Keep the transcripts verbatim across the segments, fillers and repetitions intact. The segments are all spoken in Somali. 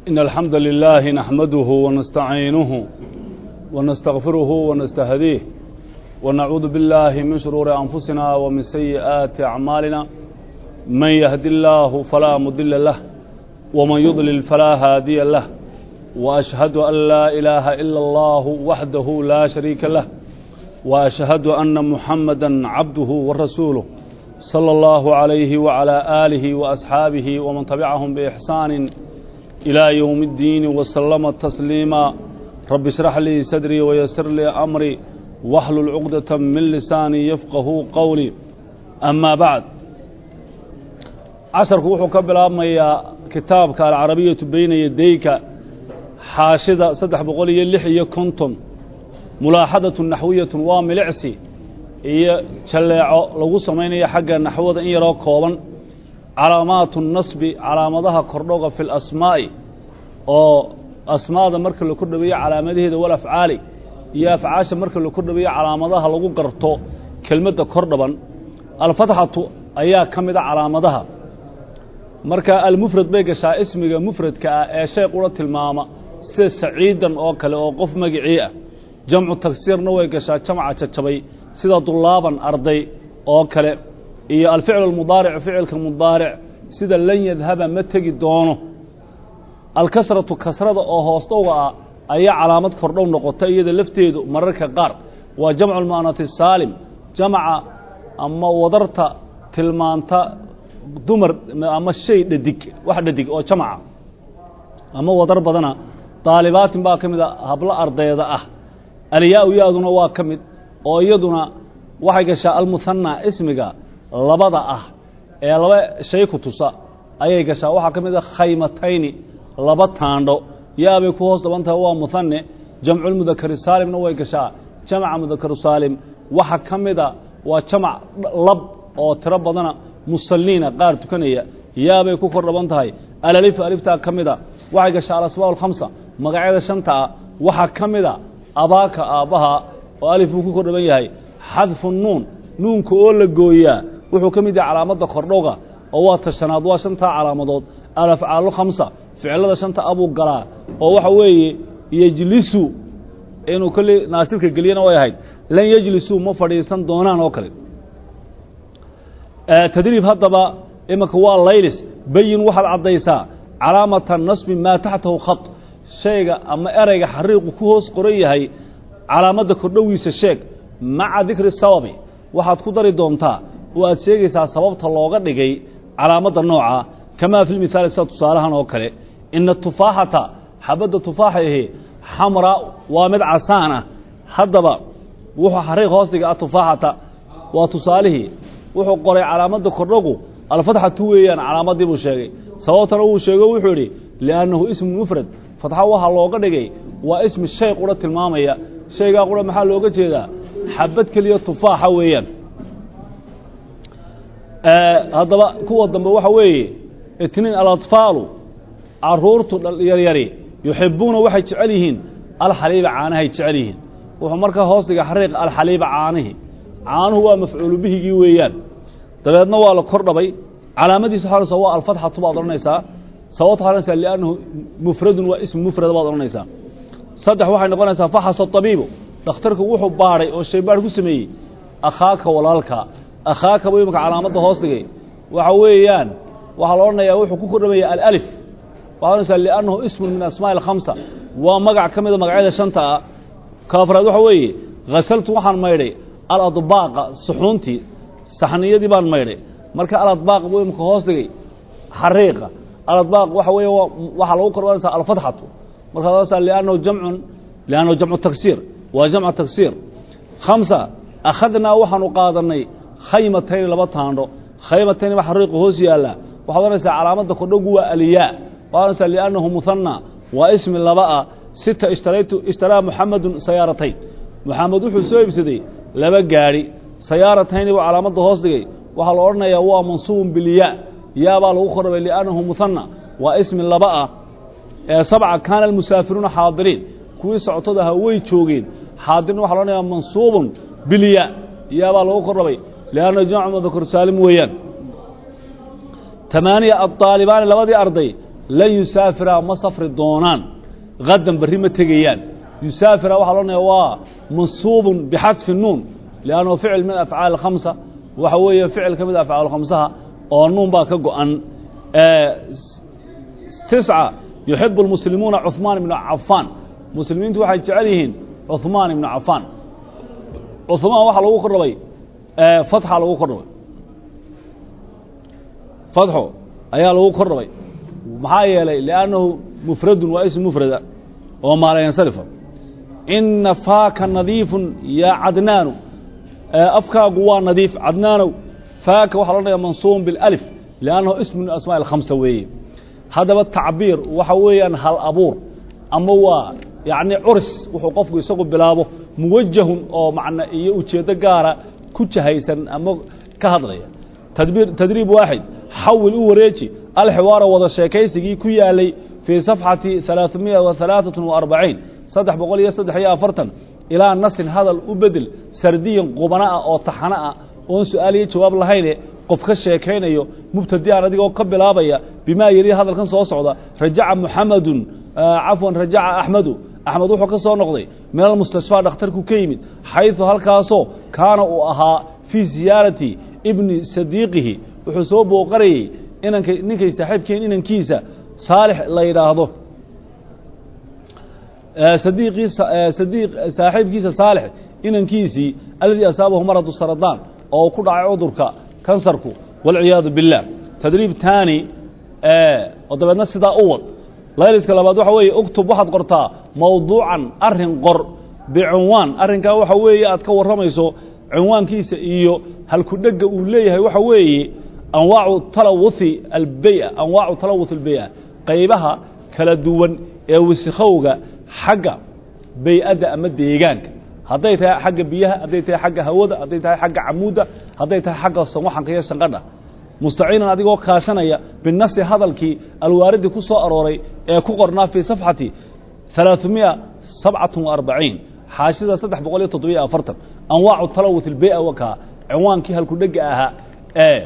إن الحمد لله نحمده ونستعينه ونستغفره ونستهديه ونعوذ بالله من شرور أنفسنا ومن سيئات أعمالنا من يهد الله فلا مضل له ومن يضلل فلا هادي له وأشهد أن لا إله إلا الله وحده لا شريك له وأشهد أن محمدا عبده ورسوله صلى الله عليه وعلى آله وأصحابه ومن تبعهم بإحسان إلى يوم الدين وسلم تسليما رب اشرح لي صدري ويسر لي أمري واحلل عقدة من لساني يفقه قولي أما بعد عشر كوحو كبلامي كتابك العربية بين يديك حاشدة صدح بقولي اللحية كنتم ملاحظة نحوية وملعسي هي شلع لو سميني حق النحوة إن يرى كوبا علامات النصب علامتها كردوغة في الأسماء أو أسماء مركز لكل بيع علامته ذو الأفعال يا فعاش مركز لكل بيع علامتها لو قرطو كلمة كردبا الفتحة أيها كمدة علامتها مركز المفرد بيقشا اسمه مفرد كأشياء قرة الماما سعيدا أو كلا أو قف مقعية جمع التكسير نوي قشا جمع تشبي سيدا طلابا أرضي أو كلا إيه الفعل المضارع فعل كمضارع سيدا لن يذهب متجي دونه الكسرة كسرة أو هوستوغا أي علامات كردون نقطة يد لفتيد مرك قار وجمع المؤنث السالم جمع أما وضرت تلمانتا دمر أما الشيء ددك واحد ددك أو جمع أما وضر بدنا طالبات باكمدة هبلا أرضية أه الياء يادنا واكمد أو يدنا واحد شاء المثنى اسمك labada ah ee laba shay ku tusa ayay gashaa waxa kamid ah khaymatayni laba taandho yaabay ku hoos dhabantaa waa muthanne jam'ul mudhakkar saalimna way gashaa jam'a mudhakkar saalim waxa kamid ah waa jamc lab oo tiro badana musallina qaar tukanaya yaabay ku kor dhaban tahay alif alifta kamid ah waxa gashaa asbaab khamsa magacyada shanta waxa kamid ah abaaka aabaha oo alif ku kor dhaban yahay hadfu nuun nuunka oo la gooyaa wuxuu kamid yahay calaamada kordhowga oo waa tashanaad waa shanta calaamadood alafcaal khamsa ficilada shanta abu galaa oo waxa weeye yajlisu inuu kale naasibka galiyana way ahayd lan yajlisu ma fadhiisan doonaan oo kale ee tadriib hadaba imaka waa laylis bayin waxa cadaysa calaamata nasb ma tahtahu khat shayga ama erayga xariiq ku hoos qoran yahay calaamada kordhowiisa sheeg ma'a dhikri sawabi waxaad ku dari doontaa waad sheegaysaa sababta looga dhigay calaamada nooca kama fi misaal tusaalahan oo kale in tufaaxata xabada tufaaxahe xamra waa mid casaana hadaba wuxuu xariiq hoos dhigay tufaaxata waa tusaalihi wuxuu qoray calaamada kordhogu alfatxatu weeyaan calaamadii buu sheegay sababtana uu sheegay wuxuu yiri li'annahu ism mufrad fatxa waxa looga dhigay waa ism shay qura tilmaamaya shayga qura maxaa looga jeedaa xabad kaliya tufaaxa weeyaan هذا كوا الضم وحوي اثنين الأطفال عرورت يريري يحبون واحد تعليهن الحليب عانه يتعليهن وحمرك هوستك حريق الحليب عانه عانه هو مفعول به جويان تبعنا ولا كربي علامة سحر سواء الفتحة بعض الناس سواء حرنس لأنه مفرد واسم مفرد بعض الناس صدح واحد نقول ناس فحص الطبيب دكتورك وحو باري أو شيء بارك اسمه أخاك ولالك أخاك أبو يمك علامة هوستي وحويان وحلورنا يا وحو كوكرمي الألف وحنسأل لأنه اسم من أسماء الخمسة ومقع كمية مقعدة شنطة كافرة وحوي غسلت وحن ميري الأطباق صحونتي صحنية دي بان ميري مركا الأطباق أبو يمك هوستي حريقة الأطباق وحوي وحلوكر ونسأل الفتحة مركا نسأل لأنه جمع لأنه جمع التكسير وجمع التكسير خمسة أخذنا وحن قادرني خيمتين لبطانو خيمتين بحريق هوسيا لا وحضرنا علامة كردوغوا الياء وقالنا لأنه مثنى واسم اللباء ستة اشتريت اشترى محمد سيارتين محمد حسوي بسدي لبا غاري سيارتين وعلامة هوسدي وحلورنا يا هو منصوب بالياء يا بالاخر لأنه مثنى واسم اللباء سبعة كان المسافرون حاضرين كوي سعودها وي جوجين حاضرين وحلورنا منصوب بالياء يا بالاخر لأنه جمع مذكر سالم ويان ثمانية الطالبان لودي أرضي lan yusaafira ma safri doonaan gadan barri ma tegayaan yusaafira waxa loo leeyahay waa mansuubun bixadfi nuun li'annahu ficil min afcaal khamsa waxa weeye ficil kamid afcaal khamsaha oo nuun baa ka go'an tisca yuhibbu almuslimuuna Uthman ibn Affan muslimiintu waxay jecel yihiin Uthman ibn Affan Uthman waxa lagu qornay fatxa lagu qornay fatxo ayaa lagu qornay maxaa yeelay li'annahu mufrad wa ism mufrada oo ma la yansarifa inna faaka nadiifun ya adnan afkaagu waa nadiif adnaanow faaka waxa la dhayaa mansuub bil alif li'annahu ism min asmaa al khamsa weeye hadaba tacbiir waxa weeyaan hal abuur ama waa yaani uris wuxuu qofku isagu bilaabo muwajjahun oo macna iyo ujeedo gaara ku jahaysan ama ka hadlaya tadbiir tadriib waaxid xawil u wareeji al xiwaara wada sheekaysigii ku yaalay fi safxati ثلاثمئة وثلاثة وأربعين saddex boqol iyo saddex iyo afartan ilaa nasin hadal u bedel sardiyan qubana oo taxana ah oo su'aal iyo jawaab lahayn qof ka sheekaynayo mubtadi'an adigoo ka bilaabaya bima yiri hadalkan soo socda raja'a muhammadun afwan raja'a ahmadu ahmad wuxuu ka soo noqday meel mustashfa dhakhtarku ka yimid xaythu halkaasoo kaana uu ahaa fi ziyarati ibni sadiqihi wuxuu soo booqarayay inanka ninkay saaxiibkeen inankiisa صالح لا يراهضه صديقي صديق صاحب كيسة صالح إن كيسي الذي أصابه مرض السرطان أو كل عذرك كانسرك والعياذ بالله تدريب ثاني وطبعا السدا أول لا يلسك لبعض حوي اكتب واحد قرطاء موضوعا أرهن قر بعنوان أرهن كاو حوي أتكور رميسو عنوان كيسة إيو هل كدق أوليه وحوي أنواع تلوث البيئة أنواع تلوث البيئة قيبها كلا دوان أو سخوجة حاجة بيئة أما ديجانك هديتها حاجة بيها هديتها حاجة هودة هديتها حاجة عمودة هديتها حاجة صموحا قياس سنقدة مستعينا هذه كاسنا بالنص هذا الكي الوارد كسو أروري كقرنا في صفحتي ثلاثمئة وسبعة وأربعين حاشدة صدح بقولي تطبيق فرطا أنواع تلوث البيئة وكا عنوان كي هالكدقها آه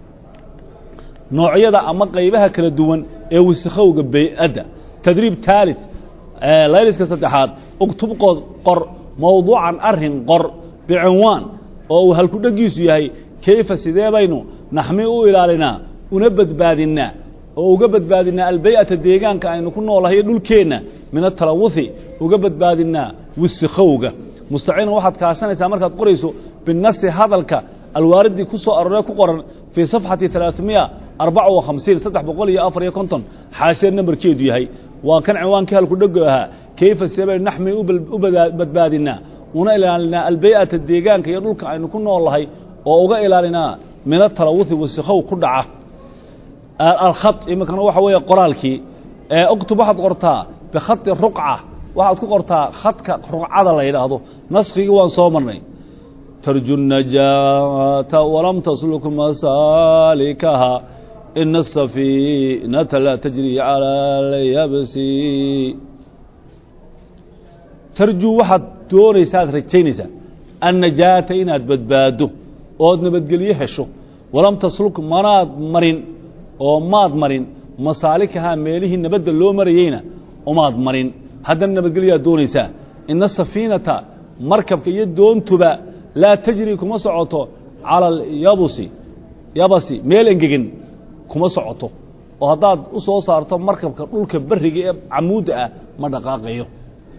نوعية أما قيبها كلا دوان أو السخوة بيئة تدريب ثالث آه لا يلسك ستحاد اكتب قر موضوعا أرهن قر بعنوان أو هل كنا جيسو يهي كيف سيدي بينو نحميه إلى لنا ونبت بادنا وقبت بادنا البيئة الديقان كأنه كنا والله يدول كينا من التلوث وقبت بادنا والسخوة مستعين واحد كاسان يسامرك قريسو بالنص هذا الك الوارد كسو أرناكو قرن في صفحة ثلاثمئة أربعة وخمسين صدح بقول يا أفر يا كنتم حاسين نمبر كيدو يهي وكان عنوان كهل كدقها كيف السبب نحمي وبدبادنا ونقل لنا البيئة الديقان كي يدلك أن كنا والله وأوغا إلى لنا من التلوث والسخو كدعة الخط إما كان هو حوية قرالكي اكتب واحد قرطاء بخط الرقعة واحد قرطاء خط رقعة الله يلاحظه نسخي وان صومرني ترجو النجاة ولم تسلك مسالكها إن السفينة لا تجري على اليابس ترجو واحد دوري ساس رجينيسا النجاة إنها تبدباده وادنا بدقليه الشو ولم تسلك مراد مرين وماد مرين مسالكها ميليه نبدل لو مريينا وماد مرين هذا النبدقليه دونيسا إن السفينة مركب كي يدون تبا لا تجري كما سعوته على اليابسي يابسي ميل انجيجن كما سعوته وهذا أسوأ صارته مركب كقولك برهجي عمود ما دقاقيه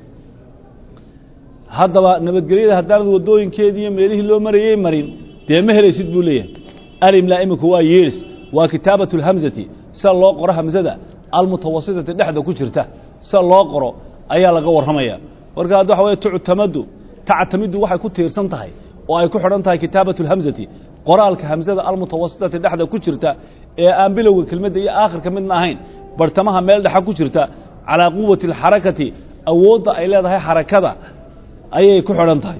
هذا نبت قليل هذا الودوين كذي ميله لو مريه مرين ده مهر يسد بوليه أريم لائمك هو ييرس وكتابة الهمزة سال الله قرأ همزة المتوسطة نحن كشرته سال الله قرأ أيها لقور همية ورجع ده حوالي تعتمد تعتمد واحد كنت يرسنتهاي وأي كحرنتها كتابة الهمزة قرأ الهمزة المتوسطة نحن كشرته أنبلو الكلمة دي آخر كمنا هين برتمها ميل ده كشرته على قوة الحركة أو وضع إلى هذه حركة أي كحرنتهاي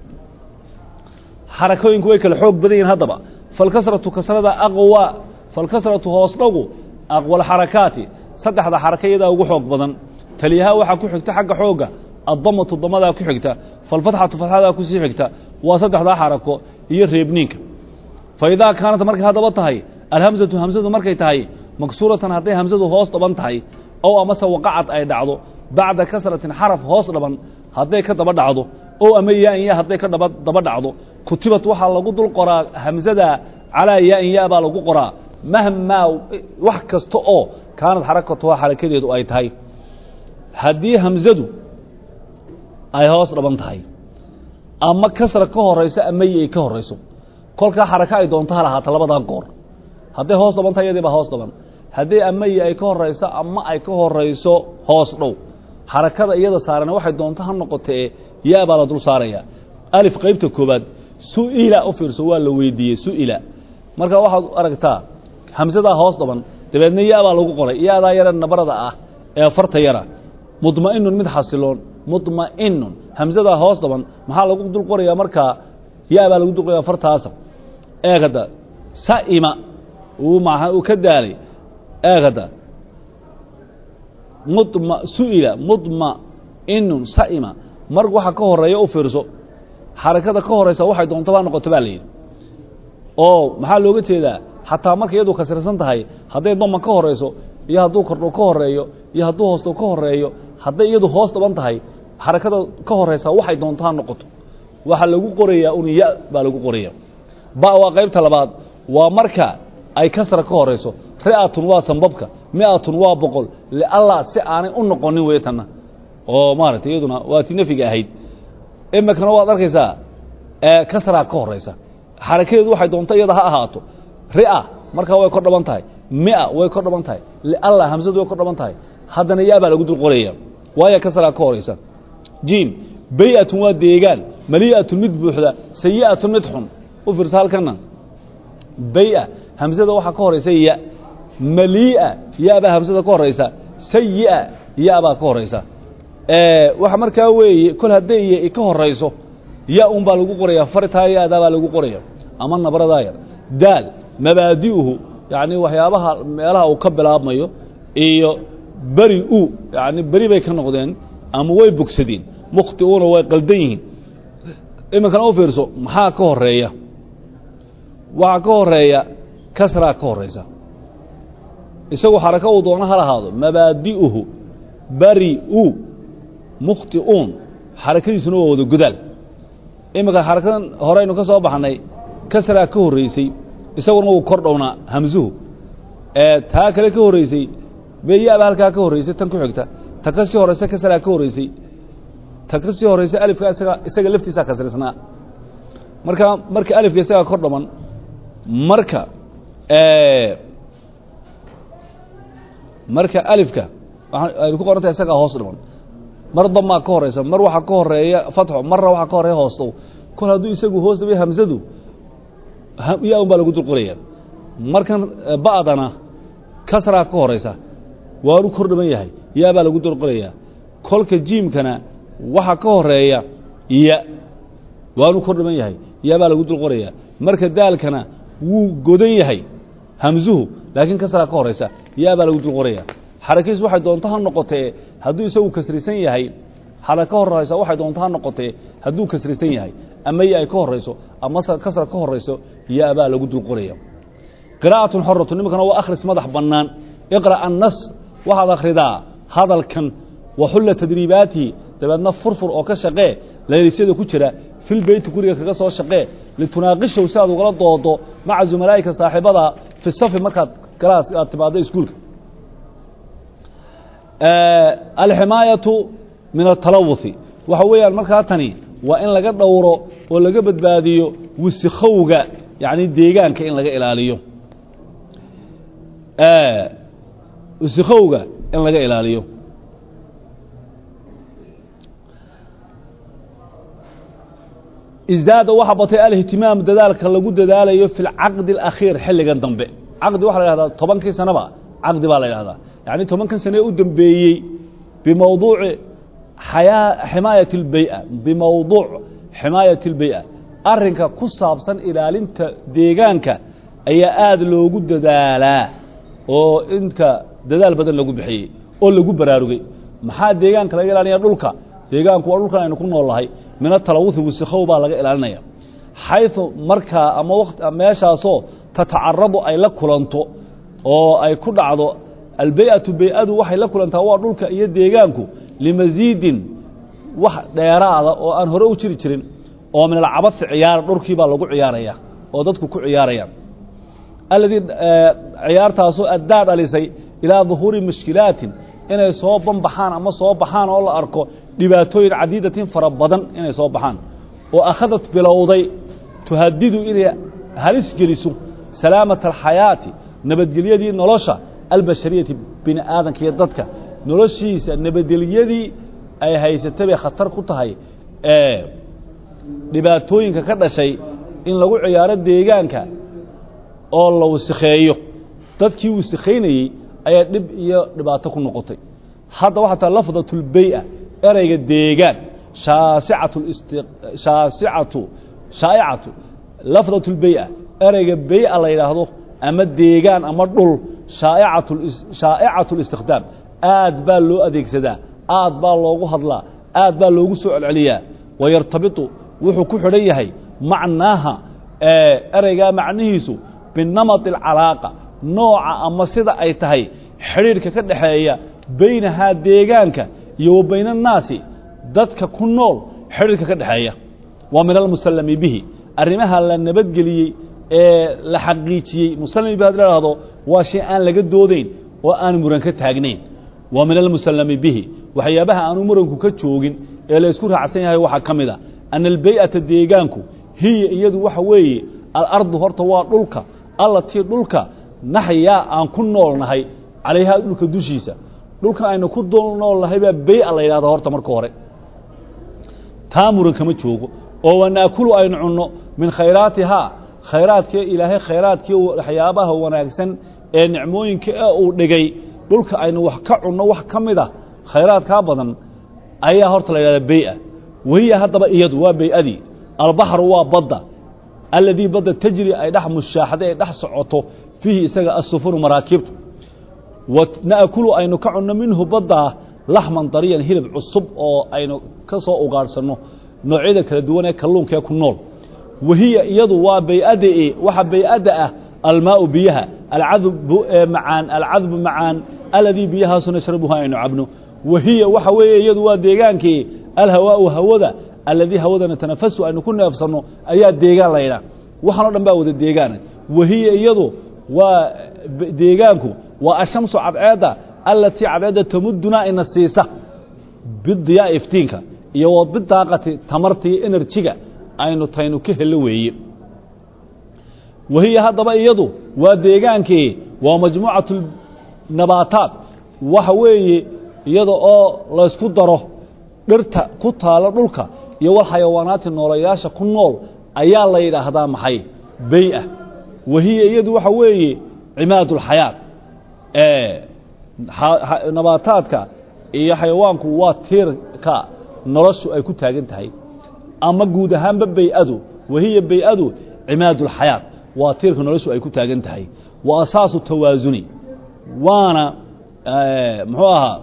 حركوين كويك الحب بدين هضبة فالكسرة كسرة أقوى فالكسرة هوصلوا أقوى الحركات صدح هذا حركة يدا وحوق بدن تليها وحا كحكتا حق حوقة الضمة الضمة ذا كحكتا فالفتحة فتحة ذا كسيحكتا وصدح هذا حركة يرهبنيك فإذا كانت مركة هذا بطهي الهمزة همزة مركة تهي maksuuratan hadday hamsadu hoos dhaban tahay ow amase waqacad ay dhacdo bacda kasratin xaraf hoos dhaban hadday ka daba dhacdo ow ama yaa-in ya hadday ka daba daba dhacdo kutibat waxaa lagu dul qoraa hamsada calaa yaa-in ya baa lagu qoraa mahmaa wax kasta oo kaanad xarakatuha xarakadeedu ay tahay haddii hamsadu ay hoos dhaban tahay ama kasra ka horayso ama ya ay ka horayso kolkaa xaraka ay doonto ha lahaata labadaa goor hadday hoos dhaban tahay iyadii baa hoos dhaban haddii ama ya ay ka horayso ama ay ka horayso hoos dhow xarakada iyada saarana waxay doonto ha noqotee yaa baa la dul saaraya alif qaybta koobaad su'ila u fiirso waa la weydiiyey su'ila marka waxaad aragtaa hamsadaa hoos dhaban dabeedna yaa baa lagu qoray yaadaa yara nabarada ah ee farta yara mudma'inun mid xasiloon mudma'inun hamsadaa hoos dhaban maxaa lagu dul qorayaa markaa yaa baa lagu dul qorayaa fartaasa eegada sa'ima uu maaha uu ka daalay eegada mudma su'ila mudma'inun sa'ima mar waxa ka horeeya u fiirso xarakada ka horeysa waxay doonto baa noqoto baa layidhi oo maxaa looga jeedaa xataa marka iyadu kasirsan tahay hadday dama ka horeyso iyo hadduu kordho ka horeeyo iyo hadduu hoosto ka horeeyo hadday iyadu hoos dhaban tahay xarakada ka horeysa waxay doonto ha noqoto waxaa lagu qorayaa un ya baa lagu qoraya ba waa qaybta labaad waa marka ay kasra ka horeyso ri'atun waa sanbabka mi'atun waa boqol lialla si aanay u noqonin weetanna oo maaragtay iyaduna waa tii nafiga ahayd imikana waad arkaysaa kasraa ka horeysa xarakadeedu waxay doonto iyada ha ahaato ri'a markaa way kor dhaban tahay mia way kor dhaban tahay lialla hamsadu way kor dhaban tahay haddana yaa baa lagu dul qoraya waayo kasraa ka horeysa jiim bay'atun waa deegaan mali'atun mid buuxda sayi'atun mid xun u fiirsa halkana bay'a hamsada waxaa ka horeysa ya mali'a yaa baa hamsada ka horeysa sayi'a yaa baa ka horeysa waxa markaa weeye kol hadday ya ka horeyso ya un baa lagu qorayaa fartaa yaadaa baa lagu qoraya ama nabradaa yar daal mabaadi'uhu yacni waxyaabaha meelaha uu ka bilaabmayo iyo beri u yacni beri bay ka noqdeen ama way bogsadeen mukhti'uuna way qaldan yihiin iminkana u fiirso maxaa ka horeeya waxaa ka horeeya kasraa ka horeysa isagu xaraka uu doono ha lahaado mabaadi'uhu beri u mukhti'uun xarakadiisuna waa wada godaal iminka xarakadan horeynu ka soo baxnay kasraa ka horreysay isaguna wuu kor dhownaa hamsuhu ee taa kale ka horreysay beeyaaba halkaa ka horreysay tan ku xigta ta ka sii horeysa kasraa ka horreysay ta ka sii horreysay alifka isaga isaga laftiisaa kasrisnaa marka marka alifka isagaa kor dhaman marka marka alifka aynu ku qorantahay isagaa hoos dhiman mar damaa ka horeysa mar waxaa ka horeeya fatxo marna waxaa ka horeeya hoostow kol hadduu isagu hoos dhibay hamsadu yaa un baa lagu dul qoraya markan ba'dana kasraa ka horeysa waanu kor dhiman yahay yaa baa lagu dul qorayaa kolka jiimkana waxaa ka horeeya ya waanu kor dhiman yahay yaa baa lagu dul qorayaa marka daalkana wuu godan yahay hamsuhu laakiin kasraa ka horeysa yaa baa lagu dul qorayaa xarakiis waxay doonto ha noqotee hadduu isagu kasrisan yahay xara ka horeysa waxay doonto ha noqotee hadduu kasrisan yahay ama ya ay ka horeyso ama kasra ka horeyso yaa baa lagu dul qoraya qiraa'atun xoratu nimankana waa akhris madax bannaan iqra' annas waxaad akhridaa hadalkan waxulla tadriibaatihi dabeedna furfur oo ka shaqee laylisyada ku jira fil beyti guriga kaga soo shaqee litunaaqishow si aad ugala doodo maca zumalaa'ika saaxiibada fi safi markaad galaas aad timaado iskuulka alximaayatu min atalawuthi waxa weeyaan markaa tani waa in laga dhowro oo laga badbaadiyo wisikhowga yacni deegaanka in laga ilaaliyo wisikhowga in laga ilaaliyo isdaada waxa batay alihtimaam dadaalka lagu dadaalayo fi lcaqdi alakhiir xilligan dambe caqdi waxa la yidhahdaa tobankii sanaba caqdi baa la yidhahdaa yacni tobankan sane u dambeeyey bimawduuci xayaa ximaayati اlbay'a bimawduuc ximaayati اlbay'a arrinka ku saabsan ilaalinta deegaanka ayaa aada loogu dadaalaa oo inka dadaal badan lagu bixiyey oo lagu baraarugay maxaa deegaanka laga ilaalinaya dhulka deegaanku waa dhulkan aynu ku nool nahay min atalawuthi wasikhow baa laga ilaalinaya xayثu markaa ama wt meeshaasoo tatacaradu ay la kulanto oo ay ku dhacdo albay'atu bay'adu waxay la kulantaa waa dhulka iyo deegaanku limasiidin wax dheeraada oo aan hore u jiri jirin oo min alcabad ciyaar dhulkii baa lagu ciyaaraya oo dadku ku ciyaarayaan alladii ciyaartaasoo addaa dhalisay ilaa duhuuri mushkilaatin inay soo banbaxaan ama soo baxaan oo la arko dhibaatooyin cadiidatin fara badan inay soo baxaan oo akhadad bilowday tuhadidu inay halis geliso salaamata alxayaati nabadgelyadii nolosha albashariyati bini aadanka iyo dadka noloshiisa nabadgelyadii ay haysatay bay khatar ku tahay ee dhibaatooyinka ka dhashay in lagu ciyaaro deegaanka oo la wasakheeyo dadkii wasakheynayay ayaa dhib iyo dhibaato ku noqotay hadda waxaa taa lafdatul bay'a erayga deegaan shaasicatu shaasicatu shaa'icatu lafdatul bay'a erayga bay'a la yidhaahdo ama deegaan ama dhul shaa'icatu shaa'icatu istikhdaam aad baa loo adeegsadaa aad baa loogu hadlaa aad baa loogu soo celceliyaa wayartabitu wuxuu ku xidhan yahay macnaaha eraygaa macnihiisu binamati alcalaaqa nooca ama sida ay tahay xidhiidhka ka dhaxeeya baynahaa deegaanka iyo wa bayna annaasi dadka ku nool xidhiidhka ka dhaxeeya waa min almusallami bihi arrimaha la nabadgeliyey ee la xaqiijiyey musallami bihi had la idhaahdo waa shay aan laga doodayn oo aan muran ka taagnayn waa min almusallami bihi waxyaabaha aanu muranku ka joogin ee la isku raacsan yahay waxaa ka mid a ana albay'ata deegaanku hiya iyadu waxa weeye alardu horta waa dhulka allatii dhulka naxyaa aan ku noolnahay calayhaa dhulka dushiisa dhulkan aynu ku noolnahay baa bay'a la yidhahda horta marka hore taa muran kama joogo oo wanaakulu aynu cunno min khayraatihaa khayraadkii ilaahay khayraadkii waxyaabaha wanaagsan ee nicmooyinka ee uu dhigay dhulka aynu wax ka cunno wax ka mid ah khayraadkaa badan ayaa horta la yidhahda bay'a wahiya haddaba iyadu waa bay'adii albaxru waa badda alladii badda tajri ay dhex mushaaxday ay dhex socoto fiihi isaga asufuru maraakiibtu wana'kulu aynu ka cunno minhu baddaa laxman dariyan hilib cusub oo aynu ka soo ugaadhsanno noocyada kala duwan ee kalluunkaee ku nool wahiya iyadu waa bay'ada e waxa bay'adda ah almaau biyaha alcadbu macaan alcadbu macaan alladii biyahaasu nashrabuha aynu cabno wahiya waxa weeye iyadu waa deegaankii alhawaau hawada alladii hawada natanafasu aynu ku neefsanno ayaa deegaan la yidhaah waxaan o dhan baa wada deegaana wahiya iyadu waa deegaanku waa ashamsu cadceedda allatii cadceedda tamuddunaa ina siisa bidiyaa iftiinka iyo wa bidaaqati tamartii enerjiga aynu taynu ka helo weeye wahiya haddaba iyadu waa deegaankii waa majmuucatu nabaataat waxa weeye iyada oo laysku daro dhirta ku taalo dhulka iyo wal xayawaanaati noolayaasha ku nool ayaa la yidhaahdaa maxay bay'a wahiya iyadu waxa weeye cimaadulxayaat nabaataadka iyo xayawaanku waa tiirka noloshu ay ku taagan tahay ama guud ahaanba bay'adu wahiya bay'adu cimaadulxayaat waa tiirka noloshu ay ku taagan tahay wa asaasu tawaasuni waana muxuu ahaa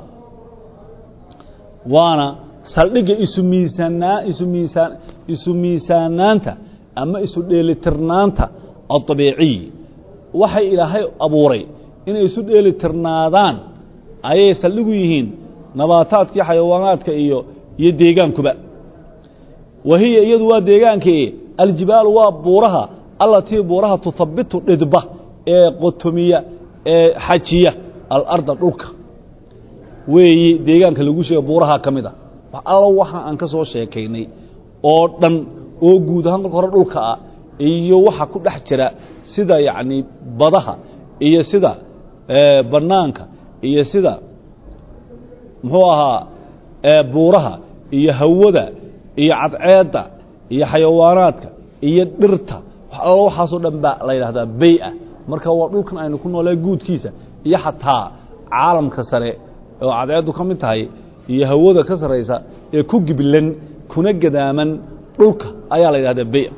waana saldhigga isu miisaanaa isu miisaan isu miisaanaanta ama isu dheelitirnaanta adabiiciy waxay ilaahay abuuray inay isu dheelitirnaadaan ayay saldhigu yihiin nabaataadkii xayawaanaadka iyo iyo deegaankuba wahiya iyadu waa deegaankii aljibaalu waa buuraha allatii buuraha tuthabitu dhidba ee qotomiya ee xajiya alarda dhulka weeyi deegaanka lagu sheega buuraha ka mid a alla waxa aan ka soo sheekaynay oo dhan oo guud ahaan kolka hore dhulka ah iyo waxa ku dhex jira sida yacni badaha iyo sida bannaanka iyo sida muxuu ahaa buuraha iyo hawada iyo cadceedda iyo xayawaanaadka iyo dhirta alla waxaasoo dhan baa la yidhahdaa bay'a marka waa dhulkan aynu ku noolay guudkiisa iyo xataa caalamka sare oo cadceeddu ka mid tahay iyo hawada ka saraysa ee ku giblan kuna gadaaman dhulka ayaa la yidhahdaa bay'a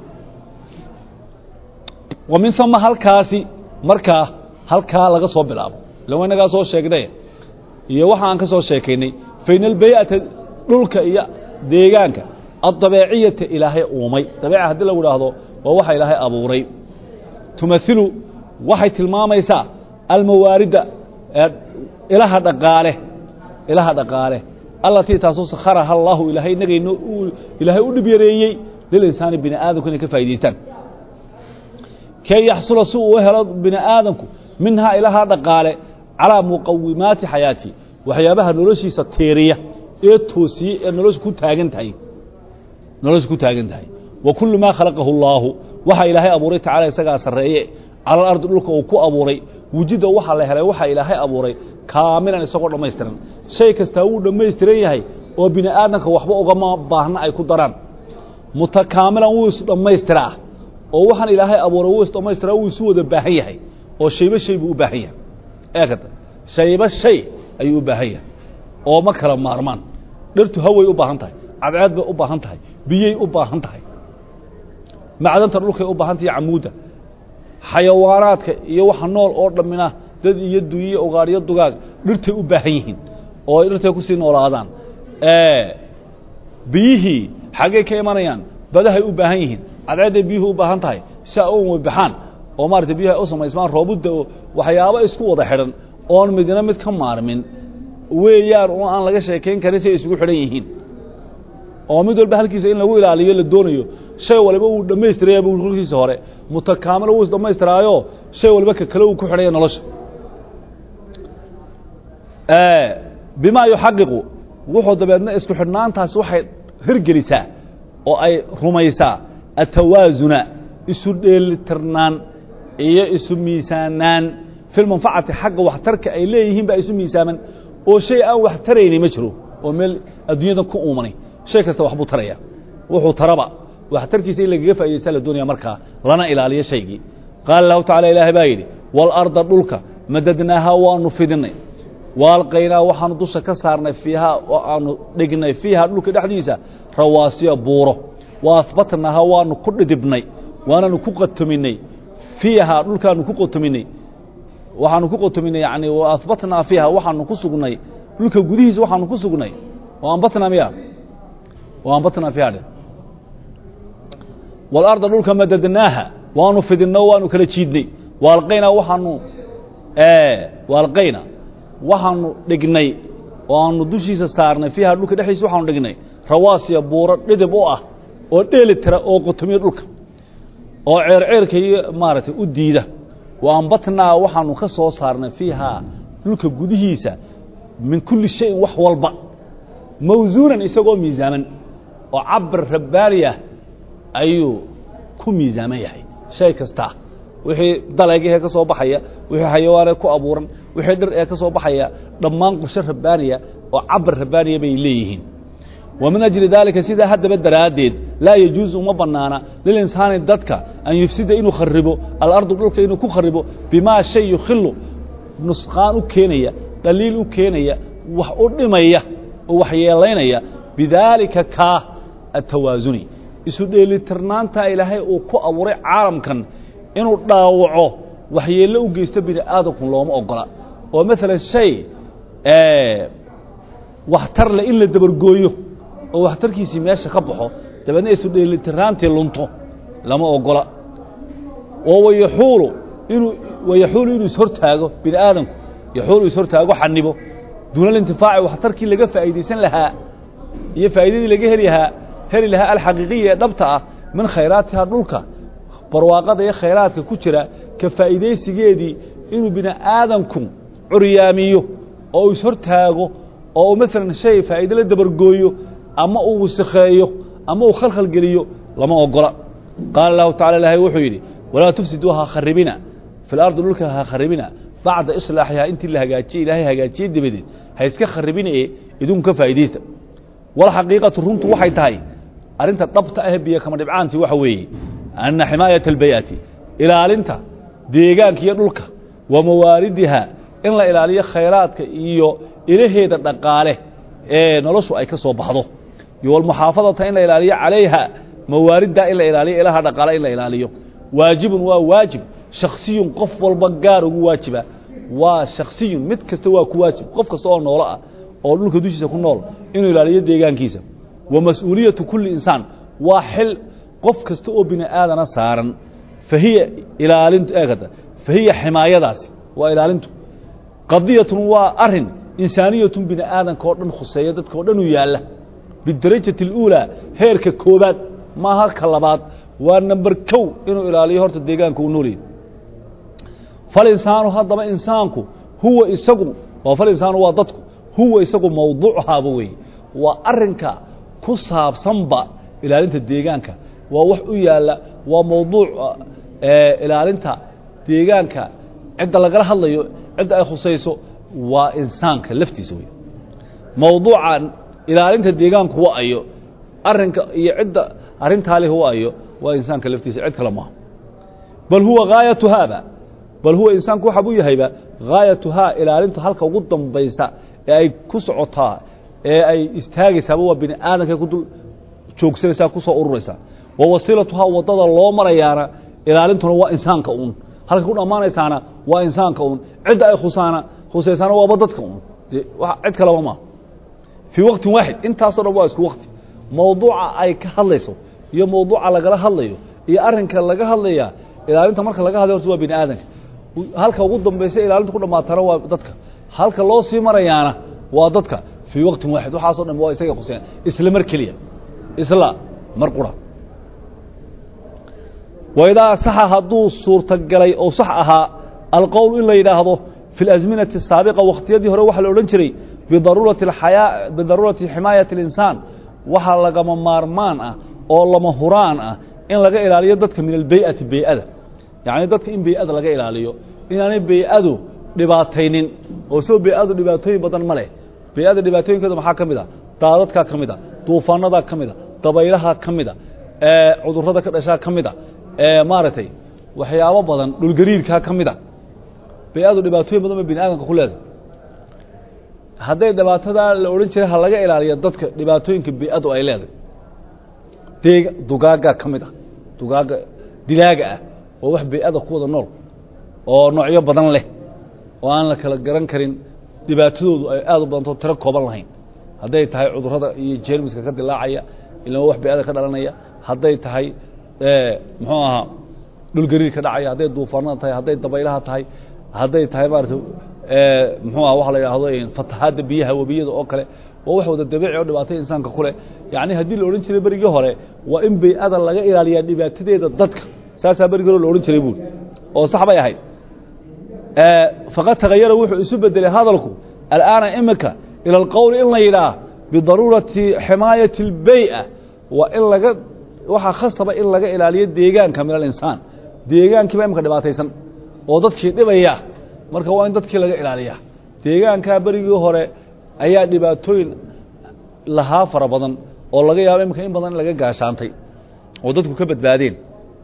wa min hama halkaasi markaa halkaa laga soo bilaabo lawa inagaa soo sheegnay iyo waxa aan ka soo sheekaynay fayna albay'ata dhulka iyo deegaanka addabeeciyata ilaahay uumay dabeeca haddii lagu idhaahdo waa waxa ilaahay abuuray tumathilu waxay tilmaamaysaa الموارد إلها دقاله إلها دقاله التي تاسو سخرها الله إلهي نغي إلهي ودبيريي للإنسان بني آدم كنا كفايديستان كي يحصل سوء وهل بني آدم منها إلها دقاله على مقومات حياتي وحيابها نولوشي ستيرية إيتوسي نولوش كو تاغنتهي نولوش كو تاغنتهي وكل ما خلقه الله وحا إلهي أبوري تعالى يساقا سرعيه على الأرض لك وكو أبوري وجد وحا لهلا وحا إلهي أبوري كاملا يساقو لما يسترن شيء كستاو لما يسترن يهي وبني آدمك وحبا أغما باهنا أي كدران متكاملا ويس لما يستراه ووحا إلهي أبوري ويس لما يستراه ويسوه دباهيه وشيبا شيبا باهيه اكتا شيبا شيء أيو باهيه وما كرم مارمان dhirtu haway u baahan tahay cadceed bay u baahan tahay biyay u baahan tahay macdanta dhulkay u baahan tahay camuuda xayawaanaadka iyo waxa nool oo dhamina dad iyo duuyo ogaariyo dugaag dhirtay u baahan yihiin oo dhirtay ku sii noolaadaan ee biyihi xagee ka imanayaan badahay u baahan yihiin cadceed biyuhu u baahan tahay saa oo wabixaan oo maartay biyaha u samaysmaan roobada waxyaabo isku wada xiran oo midna mid ka maarmin weeyaan oo aan laga sheekeyn karin si isugu xiran yihiin oo mid walba halkiisa in lagu ilaaliyo la doonayo shay walba uu dhameystiraya buu kulkiisa hore mutakaamil uu dhameystiraayo shay walba ka kale uu ku xidhay nolosha ee bima yuhaqiqu wuxuu dabeedna isku xidhnaantaas waxay hirgelisaa oo ay rumaysaa atawaazuna isu dheelitirnaan iyo isu miisaanaan fil manfaati xaq waxtarka ay leeyihiin ba isu miisaaman oo shay aan wax tarayni ma jiro oo meel adduunyada ku uumanay shay kasta wax buu taraya wuxuu taraba wax tarkiisa in laga faa'iideysto la doonaya marka lana ilaaliyo shaygi qaal lahu ta'ala ilaahi baayidi wal arda dhulka madadnaha wa nufidnay wal qayna waxaan dusha ka saarnay fiiha oo aanu dhignay fiiha dhulka dhaxdiisa rawaasiya buuro wa asbatnaha wa nu ku dhidibnay waana nu ku qatominay fiiha dhulkaanu ku qatominay waxaanu ku qotominay yaani wa asbatna fiha waxaanu ku sugnay dhulka gudihiisa waxaanu ku sugnay oo aan batna miya oo aan batna fiha wal arda dhulka madadnaha waanu fidinno waanu kala jiidnay waalqayna waxaanu ee waalqayna waxaanu dhignay oo aanu dushiisa saarnay fiha dhulka dhaxiisa waxaanu dhignay rawaasiya buuro dhidib oo ah oo dheeli tira oo qotomiyo dhulka oo ceer ceerkay maartay u diida وأنبتنا وحن كسو صارنا فيها لك جودهيسا من كل شيء وحولبا موزونا يسقو ميزانا وعبر ربارية أيو كم ميزانا يحي شيء كستا وحي ضلعيه كسو بحيا وحي حيوانه كو أبورن وحي در كسو بحيا ضمان قشر ربارية وعبر ربارية بيليهن ومن أجل ذلك سيدا هذا بالدراديد لا يجوز مبنانا للإنسان الددك أن يفسد إنه خربه الأرض بلوك إنه كخربه بما شيء يخله نسخان كينية دليل كينية وحقود مية وحيالينية بذلك كا التوازني يسود لترنان تا إلهي وكو أوري عالم كان إنه داوعه وحيالو جيستبين آدكم لهم أقرأ ومثلا الشيء آه واحتر لإلا دبرقويه oo waxtarkiisi meesha ka baxo dabadna isu dheelitiraantii lunto lama ogola oo wayxuulu inuu wayxuulu inuu sortaago bil aadam yaxuulu sortaago xanibo duuna intifaaci waxtarkii laga faa'iideysan lahaa iyo faa'iidadii laga heliyaa heli lahaa al haqiiqiye dhabta ah min khayraadka dhulka barwaaqada iyo khayraadka ku jira ka faa'iideysigeedii inuu bina aadamku curiyaamiyo oo sortaago oo mesela shay faa'iido la dabargooyo أما أو سخايو أما أو خلخل قليو لما أقول قال الله تعالى لها وحيدي ولا تفسدوها خربنا في الأرض لك خربنا بعد إصلاحها أنت اللي هجاتي لها هجاتي دبدي هيسك خربنا إيه يدون كفايديست والحقيقة الرمت وحي تاي أنت طبت أهبية كما دبعانتي وحوي أن حماية البيات إلى أنت ديجانك يدلك ومواردها إن لا إلى عليه خيراتك إيو إليه تدقاله إيه نلصو أي كسب بعضه يقول محافظة إلا إلى عليها موارد إلا إلى إلى هذا قال إلا إلى واجب وواجب شخصي قف والبقار واجبه وشخصي متكستوى كواجب قف كستوى نولا أو لك دوشي سكون نول إنه إلى يد يجان كيسه ومسؤولية كل إنسان واحل قف كستوى بين آدم صارا فهي إلى أنت أجد فهي حماية داس وإلالنتو قضية وأرن إنسانية بني آدم كوردن خصية كوردن وياله بالدرجة الأولى هيرك كوبات ما هالكلابات والنمبر كو إنه إلالي هرت الديجان كونولي فالإنسان هذا ما إنسانكو هو يسقو وفالإنسان هو ضدكو هو يسقو موضوعها بوي وأرنك كصاب صنبا إلالنت الديجانك ووحو يالا وموضوع آه إلالنت ديجانك عند لقرا هليو عند أي خصيصو وإنسانك لفتي سوي موضوعا ilaalinta deegaanku waa ayo arinka iyo cid arintaale huwa ayo waa insaanka laftiisa cid kale ma bal huwa gaayatu hada bal huwa insaanku waxa uu yahay gaayatuha ilaalinta halka ugu dambaysa ee ay ku socotaa ee ay istaagaysaa waa bini aadanka ku dul joogsanaysa ku soo ururaysa wa wasiilatuha wadada loo marayaana ilaalintuna waa insaanka uun halka ku dhamaanaysaana waa insaanka uun cid ay khusaana khusaysana waa dadka uun waxa cid kale ma في وقت واحد انت اصلا واس وقت موضوع اي كهدليسو iyo موضوع laga hadlayo iyo arinka laga hadlaya ilaalinta marka laga hadlayo waa bini aadanka halka ugu dambeysay ilaalinta ku dhamaatana waa dadka halka loo sii marayaana waa dadka في وقت واحد waxa soo dhan waa isaga qoseen isla mar kaliya isla mar qura wayda saxa haduu suurta galay oo sax aha alqowl in la yiraahdo في الازمنه السابقه waqtiyadii hore waxa la oran jiray بضرورة الحياة بضرورة حماية الإنسان وحا لغا مارمان أو لما هران إن لغا إلاليو دادك من البيئة بيئة يعني دادك إن بيئة لغا إلاليو إن يعني بيئة دباتينين وسو بيئة دباتين بدن ملي بيئة دباتين كده محا كميدا دادتك كميدا طوفانada كميدا دبايلها كميدا cudurrada ka dhasha kamida ee maaratay waxyaabo badan dhul gariirka kamida biyadu dhibaatooyin badan bini aadanka ku leedahay haday dhibaatada la oran jiray ha laga ilaaliyo dadka dhibaatooyinka biyadu ay leedahay deeg dugaaga kamida dugaaga dilaaga ah oo wax biyada ku wada nool oo noocyo badan leh oo aan la kala garan karin dhibaatadoodu ay aad u badan oo tiro kooban lahayn haday tahay cudurrada iyo jeermiska ka dilaacaya ilaa wax biyada ka dhalanaya haday tahay ee muxuu ahaa dhul gariir ka dhacaya haday duufaanada tahay haday dabaylaha tahay haday tahay maarto ee muxuu ahaa waxa la yiraahdo in fatahaada biyaha wabiyada oo kale oo wax wada dabiici oo dhibaatay insaanka kule yaani hadii la oran jiray barigii hore waa in biyada laga ilaaliyo dhibaatadeeda dadka saasa barigii hore la oran jiray buu oo sax bay ahayd ee faqad tagayara wuxuu isu bedelay hadalku الآن إمك إلى القول إلا إله بضرورة حماية البيئة وإن لقد وحا خاصة إن لقى إلى اليد ديجان كامل الإنسان ديجان كما إمك دباتيسن وضدك دبيا مركا وين ضدك لقى إلى اليد ديجان كابري هوري أيات دباتوين لها فربضن والله يا إمك إن بدن لقى قاشانتي وضدك كبد بعدين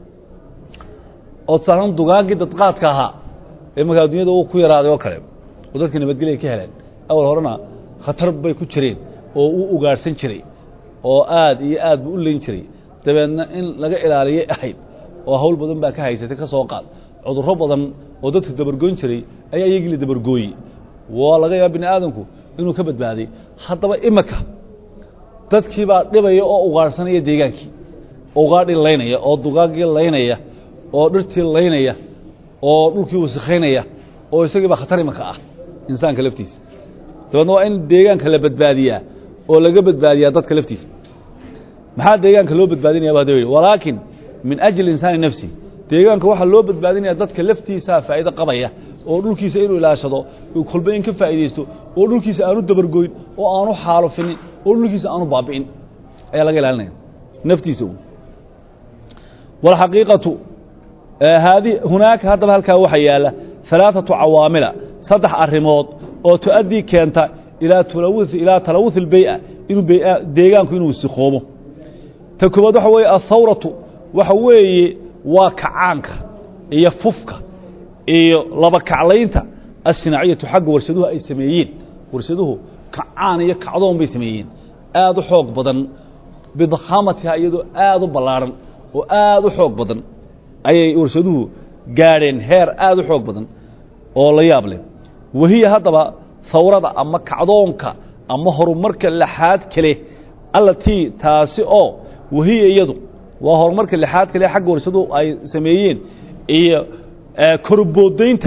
أتصلهم دقاق دقات كها إمك الدنيا دو كوي راديو كلام ودadka nabadgelyo ka heleen awal horena khatar bay ku jireen oo uu ugaarsan jiray oo aad iyo aad u leyn jiray dabeedna in laga ilaaliyo ahayd oo hawl badan baa ka haysatay ka soo qaad cudurro badan oo dadka dabargoyn jiray ayaa iyagii dabargooyay waa laga yaab in aadanku inuu ka badbaaday hadaba imaka dadkii baa dhibaya oo ugaarsanaya deegaankii ugaadhi leynaya oo dugaagii leynaya oo dhirtii leynaya oo dhulkii wasakhaynaya oo isagii baa khatar imaka ah insaanka laftiisa dabadna waa in deegaanka la badbaadiyaa oo laga badbaadiyaa dadka laftiisa maxaa deegaanka loo badbaadinayaa baa dawey walaakin min ajli insaani nafsi deegaanka waxaa loo badbaadinayaa dadka laftiisa faa'iido qabaya oo dhulkiisa inuu ilaashado uu kolba in ka faa'iideysto oo dhulkiisa aanu dabargoyn oo aanu xaalufinin oo dhulkiisa aanu baabi'in ayaa laga ilaalinaya naftiisa wal xaqiiqatu هذه هناك هذا هلكا وحياله ثلاثة عوامل صدح الرماد أو تؤدي كانت إلى تلوث إلى تلوث البيئة إنه بيئة ديجان كأنه استخومه تكبد حوي الثورة وحوي وكعنك يففك لبك علينتا الصناعية حق ورشدوها أي سميين ورشدوه كعان يكعضون بسميين آذ حوق بدن بضخامتها يدو آذ بلارن وآذ حوق بدن أي ورشدوه قارن هير آذ حوق بدن oo la yaab leh wahiya hadaba thawrada ama kacdoonka ama horumarka laxaad kale allatii taasi oo wahiya iyadu waa horumarka laxaad kale xaq warshadu ay sameeyeen iyo korboodinta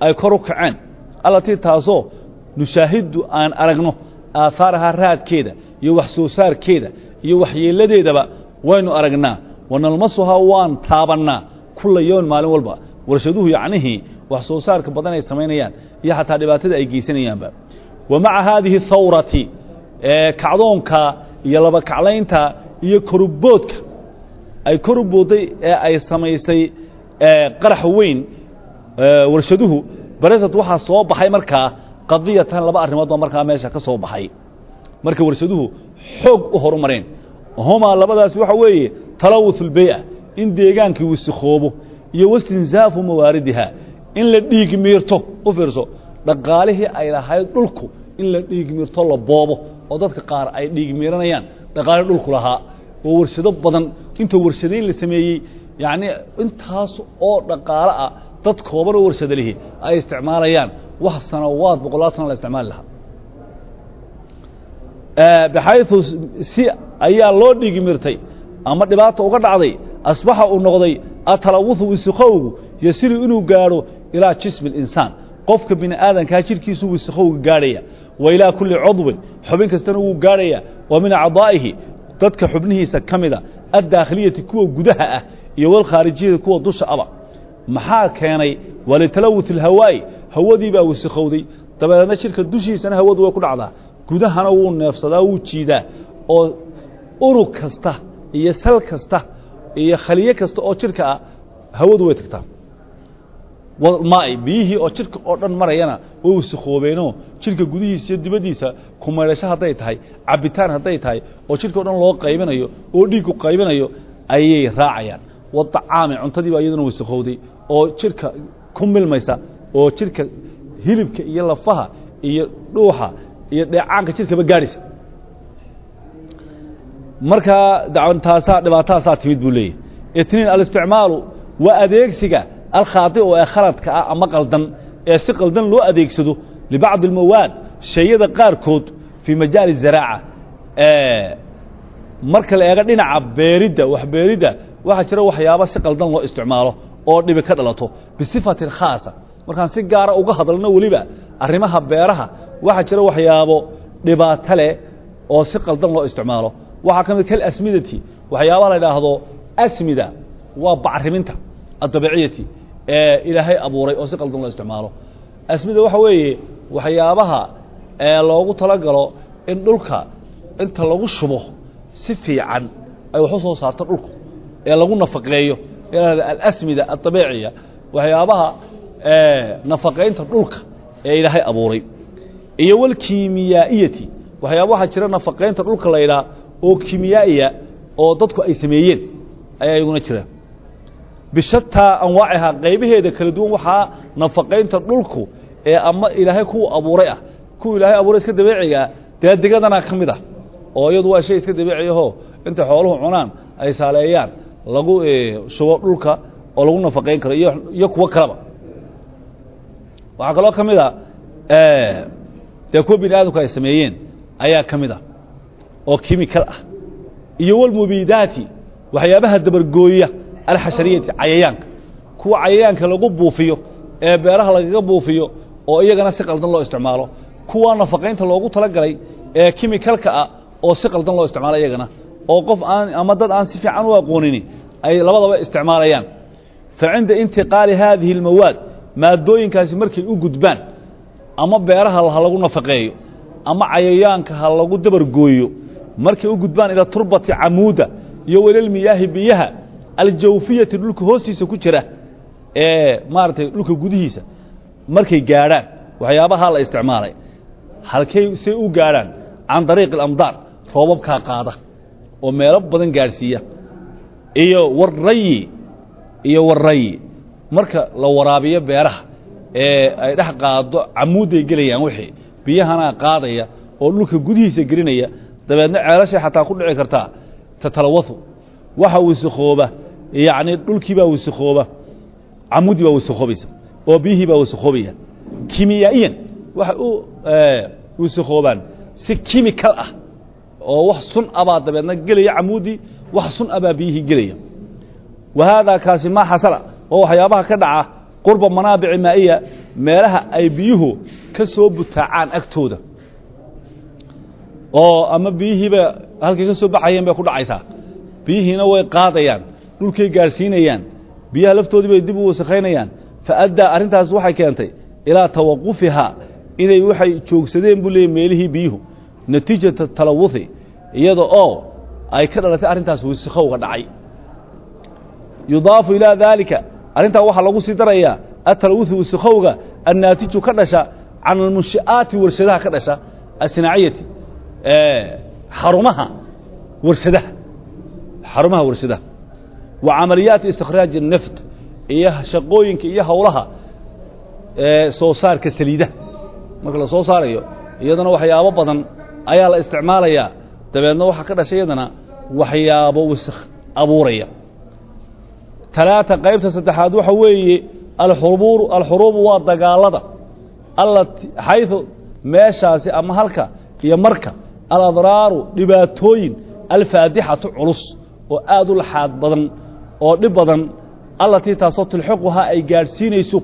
ay kor u kaceen allatii taasoo nushaahiddu aan aragno aahaaraha raadkeeda iyo wax soo saarkeeda iyo waxyeeladeedaba waynu aragnaa wanalmasuhaa waan taabannaa kulla yowm maalin walba warshaduhu yacnihii wax soo saarka badan ay samaynayaan iyo xataa dhibaatada ay geysanayaanba wa maca haadihi thawrati kacdoonka iyo laba kaclaynta iyo koruboodka ay korubooday ee ay samaysay qarax weyn warshaduhu baresad waxaa soo baxay markaa qadiyatan laba arrimood baa markaa meesha ka soo baxay marka warshaduhu xoog u horumareen humaa labadaasi waxa weeye talawuth ulbay'a in deegaankii wasakhoobo iyo wastinzaafu mawaaridiha in la dhiig miirto u fiirso dhaqaalihii ay lahayd dhulku in la dhiig miirto la boobo oo dadka qaar ay dhiig miiranayaan dhaqaalihii dhulku lahaa oo warshado badan inta warshadayn la sameeyey yacni intaas oo dhaqaale ah dad kooban oo warshado lihi ay isticmaalayaan wax sanawaad boqolaal sano la isticmaali lahaa baxayثu si ayaa loo dhiigi mirtay ama dhibaata uga dhacday asbaxa uu noqday atalawuthu wiskhowgu yasiru inuu gaadho ilaa jismi اlinsaan qofka bini aadankaa jirkiisu wiskhowga gaadhaya wa ilaa kulli cudwin xubin kastana wuu gaadhaya wa min acdaa'ihi dadka xubnihiisa ka mida addaakhiliyati kuwa gudaha ah iyo walkhaarijiyada kuwa dusha aba maxaa keenay walitalawuth اlhawaa'i hawadii baa wiskhowday dabeedna jirka dushiisana hawadu way ku dhacdaa gudahana wuu neefsadaa wuu jiidaa oo urug kasta iyo sal kasta iyo khaliye kasta oo jirka ah hawadu way tagtaa maai biyihii oo jirka oo dhan marayana way wasakhoobeenoo jirka gudihiisa iyo dibaddiisa kumaydhasho hadday tahay cabitaan hadday tahay oo jirka o dhan loo qaybinayo oo dhiiggu qaybinayo ayay raacayaan wadacaami cuntadii baa iyaduna wasakhowday oo jirka ku milmaysa oo jirka hilibka iyo lafaha iyo dhuuxa iyo dheecaanka jirkaba gaadhaysa markaa dacwantaasaa dhibaatahaasaa timid buu leeyahy itniin alisticmaalu waa adeegsiga alkhaadi oo ee khaladka ah ama qaldan ee si qaldan loo adeegsado libacdi almawaad shayada qaarkood fii majaali zaraaca marka la eego dhinaca beeridda wax beeridda waxaa jira waxyaaba si qaldan loo isticmaalo oo dhibi ka dhalato bisifatin khaasa markaan si gaara uga hadalno weliba arrimaha beeraha waxaa jira waxyaabo dhibaato leh oo si qaldan loo isticmaalo waxaa ka mid kal asmidati waxyaabaha la idhaahdo asmida waa bacriminta addabiiciyati ee ilaahay abuuray oo si qaldan loo isticmaalo asmida waxa weeye waxyaabaha ee loogu talagalo in dhulka inta lagu shubo si fiican ay wax u soo saarto dhulku ee lagu nafaqeeyo alasmida addabiiciya waxyaabaha nafaqaynta dhulka ee ilaahay abuuray iyo walkiimiyaa'iyati waxyaaba waxaa jira nafaqaynta dhulka la yidhaha oo kiimiyaa'iya oo dadku ay sameeyeen ayaa iyaguna jira bishataa anwaacihaa qaybaheeda kala duwan waxaa nafaqaynta dhulku ee ama ilaahay kuwa abuuray ah kuwa ilaahay abuuray iska dabeecigaa dee degadanaa ka mid ah oo iyadu waa shay iska dabeeciyahoo intay xooluhu cunaan ay saaleeyaan lagu shubo dhulka oo lagu nafaqayn karo iyo iyo kuwo kaleba waxaa kaloo ka mid a dee kuwa bini aadamku ay sameeyeen ayaa ka mid ah oo kimikal ah iyo walmubiidaati waxyaabaha dabargooya alxashariyati cayayaanka kuwa cayayaanka lagu buufiyo ee beeraha lagaga buufiyo oo iyagana si qaldan loo isticmaalo kuwa nafaqaynta loogu talagalay ee kimikalka ah oo si qaldan loo isticmaalo iyagana oo qof aan ama dad aan si fiican u aqoonini ay labadaba isticmaalayaan fa cinda intiqaali haadihi almawaad maadooyinkaasi markay u gudbaan ama beeraha ha lagu nafaqeeyo ama cayayaanka ha lagu dabargooyo markay u gudbaan ila turbati camuuda iyo welalmiyaahi biyaha aljawfiyati dhulka hoostiisa ku jira ee maaragtay dhulka gudihiisa markay gaadhaan waxyaabaha la isticmaalay halkay say u gaadhaan can dariiqi alamdaar roobabkaa qaada oo meelo badan gaadhsiiya iyo warrayi iyo warrayi marka la waraabiyo beeraha ee ay dhex qaado camuudday gelayaan wixii biyahana qaadaya oo dhulka gudihiisa gelinaya dabeedna ceelashay xataa ku dhici kartaa tatalawathu waxa wasakhooba yacni dhulkii baa wasakhooba camuuddii baa wasakhoobaysa oo biyihii baa wasakhoobaya kimiyaa'iyan waxay u wasakhoobaan si kimikal ah oo wax sun abaa dabeedna gelaya camuuddii wax sun abaa biyihii gelaya wa haadaa kaasi maa xasala waa waxyaabaha ka dhaca qurba manaabici maa'iya meelaha ay biyuhu ka soo butaacaan agtooda oo ama biyihiiba halkay ka soo baxayeen bay ku dhacaysaa biyihiina way qaadayaan dhulkay gaarsiinayaan biyaha laftoodii bay dib u wasakhaynayaan fa-addaa arrintaas waxay keentay ilaa tawaqufihaa inay waxay joogsadeen buu leeyay meelihii biyuhu natiijata talawuthi iyada oo ay ka dhalatay arrintaas wasakhowga dhacay yudaafu ilaa daalika arrintaa waxaa lagu sii darayaa atalawuthi wasakhowga annaatiju ka dhasha can almunshi'aati warshadaha ka dhasha asinaaciyati xarumaha warshadaha xarumaha warshadaha wa camaliyaati istikhraaji الnaft iyo shaqooyinka iyo howlaha soo saarka saliidaha marka la soo saarayo iyadana waxyaabo badan ayaa la isticmaalayaa dabeedna waxaa ka dhashay iyadana waxyaabo wasakh abuuraya talaata qaybta saddexaad waxa weeye alxuruub alxuruub waa dagaalada allati xaythu meeshaasi ama halka iyo marka aladraaru dhibaatooyin alfaadixatu culus oo aad u laxaad badan oo dhib badan allatii taasoo tilxiquhaa ay gaadhsiinayso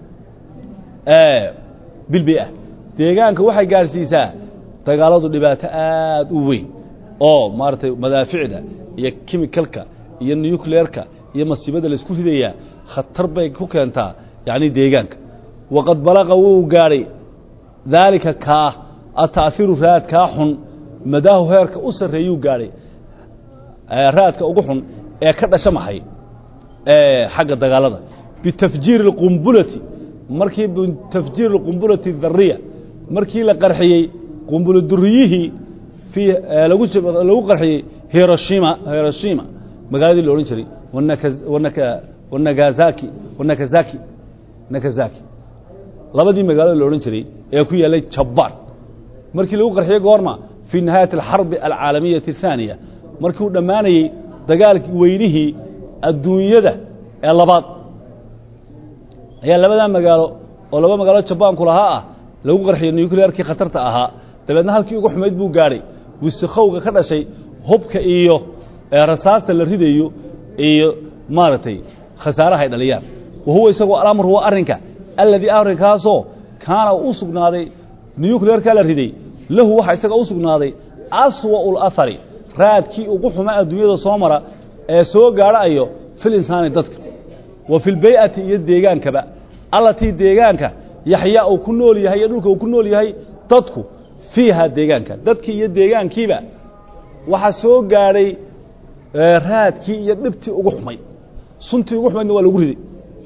bilbi'a deegaanka waxay gaadhsiisaa dagaaladu dhibaato aad u weyn oo maaragtay madaaficda iyo kimikalka iyo nucleerka iyo masiibada la isku ridayaa khatar bay ku keentaa yacni deegaanka waqad balaqa wuu gaadhay daalika kaa ata'hiiru raadkaa xun madaahu heerka u sarreeyuu gaadhay raadka ugu xun ee ka dhasha maxay xagga dagaalada bitafjiiri اlqumbulati markii bitafjiiri اlqumbulati الdariya markii la qarxiyey qumbulo duriyihii fii lagu lagu qarxiyey hiroshima hiroshima magaaladii la odhan jiray wanaka wanagasaki wanakazaki nakazaki labadii magaalada la odhan jiray ee ku yaallay jabaan markii lagu qarxiyey goorma fii nihaayati alxarbi alcaalamiyati الثaaniya markii uu dhammaanayey dagaalkii weynihii adduunyada ee labaad ayaa labadaa magaalo oo laba magaalo jabaanku lahaa ah lagu qarxiyey nuclearkii khatarta ahaa dabeedna halkii ugu xumayd buu gaadhay wasakhowga ka dhashay hubka iyo rasaasta la ridayo iyo maaragtay khasaaraha ay dhaliyaan wahuwa isagoo alamr waa arrinka alladii arrinkaasoo kaana u sugnaaday nuclearkaa la riday lahu waxaa isaga u sugnaaday aswa'u اlahari raadkii ugu xumaa adduunyada soo mara ee soo gaadhayo fil insaani dadka wa fi lbay'ati iyo deegaankaba allatii deegaanka yaxyaa uu ku nool yahay iyo dhulka uu ku nool yahay dadku fiiha deegaanka dadkii iyo deegaankiiba waxaa soo gaadhay raadkii iyo dhibtii ugu xumayd suntii ugu xumaydna waa lagu riday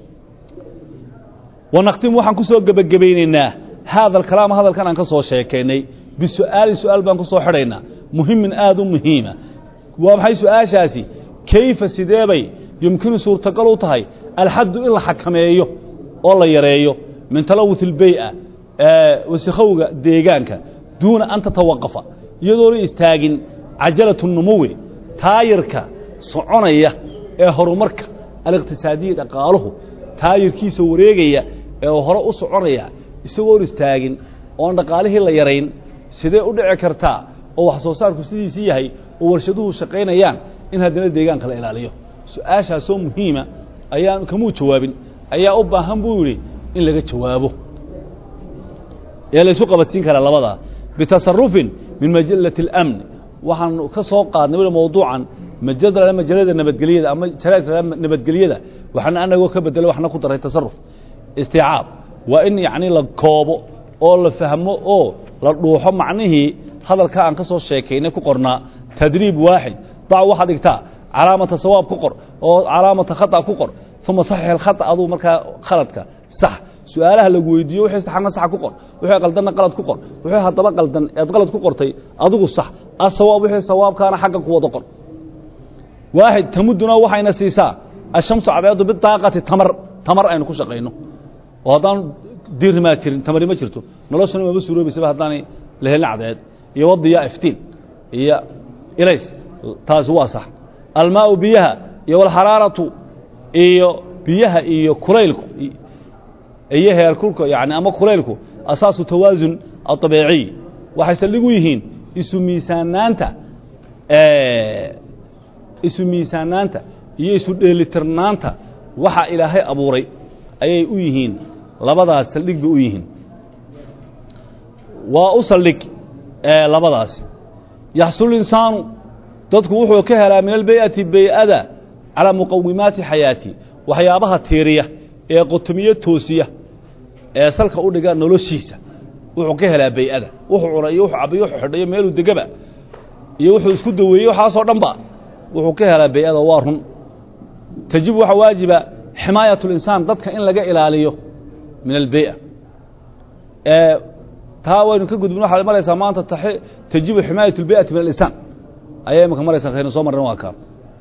wanaqtim waxaan ku soo gebagabaynaynaa haada alkalaama hadalkan aan ka soo sheekaynay bisu'aalin su'aal baan ku soo xidhaynaa muhimin aad u muhiima waa maxay su-aashaasi kayfa sideebay yumkinu suurtagal u tahay alxaddu in la xakameeyo oo la yareeyo min talawuth اlbay'a wasakhowga deegaanka duuna an tatawaqafa iyadoona istaagin cajalatu numuwi taayirka soconaya ee horumarka aliqtisaadiya dhaqaaluhu taayirkiisa wareegaya ee hore u soconaya isagoon istaagin oon dhaqaalihii la yarayn sidee u dhici kartaa oo wax soo saarku sidiisii yahay oo warshaduhu shaqaynayaan in haddana deegaanka la ilaaliyo su-aashaasoo muhiima ayaan kamuu jawaabin ayaa u baahan buu yidhi in laga jawaabo ee laysu qabadsiin karaa labadaa bitasarufin min majalati اlamn waxaan ka soo qaadnay weli mawduucan majada majalada nabadgelyada ama jaraa'idka nabadgelyada waxaana anagoo ka bedelay waxna ku daray tasaruf isticaab waa in yacni la koobo oo la fahmo oo la dhuuxo macnihii hadalka aan ka soo sheekaynay ku qornaa tadriib waaxid dac waxaad dhigtaa calaamata sawaab ku qor oo calaamata khata ku qor uma saxix alkhata aduu markaa khaladka sax su-aalaha lagu weydiiyo wixii saxana sax ku qor wixii qaldanna qalad ku qor wixii haddaba qaldan eed qalad ku qortay adigu sax asawaab wixii sawaabkaana xagga ku wada qor waaxid tamuduna waxayna siisaa ashamsu cadceedu bidaaqati tamar tamar aynu ku shaqayno oo haddaan diirimaa jirin tamari ma jirto noloshana maba suuroobaysaba haddaanay la helin cadceed iyo wadiya iftiin iyo ilays taasi waa sax almaau biyaha iyo walxaraaratu iyo biyaha iyo kulaylku iyo heerkulka yani ama kulaylku asaasu tawaasun aطabiiciy waxay saldhigu yihiin isu miisaanaanta isu miisaanaanta iyo isu dheelitirnaanta waxa ilaahay abuuray ayay u yihiin labadaas saldhig bay u yihiin waa u saldhig ee labadaas yaxsul insaanu dadku wuxuu ka helaa min albay'ati bay'ada calaa muqawimaati xayaati waxyaabaha tiiriya ee qotomiye toosiya ee salka u dhiga noloshiisa wuxuu ka helaa bay'ada wuxuu cunay iyo wuxuu cabiyo wuxuu xidhay meelu degaba iyo wuxuu isku daweeyay waxa soo dhanba wuxuu ka helaa bay'ada waa run tajib waxa waajiba himaayatu insaan dadka in laga ilaaliyo min albay'a ee taa waynu ka gudbin waxa maraysa maanta tajib himaayatu albay'ati min al-insaan ayay ma maraysa khayr soo marna waa ka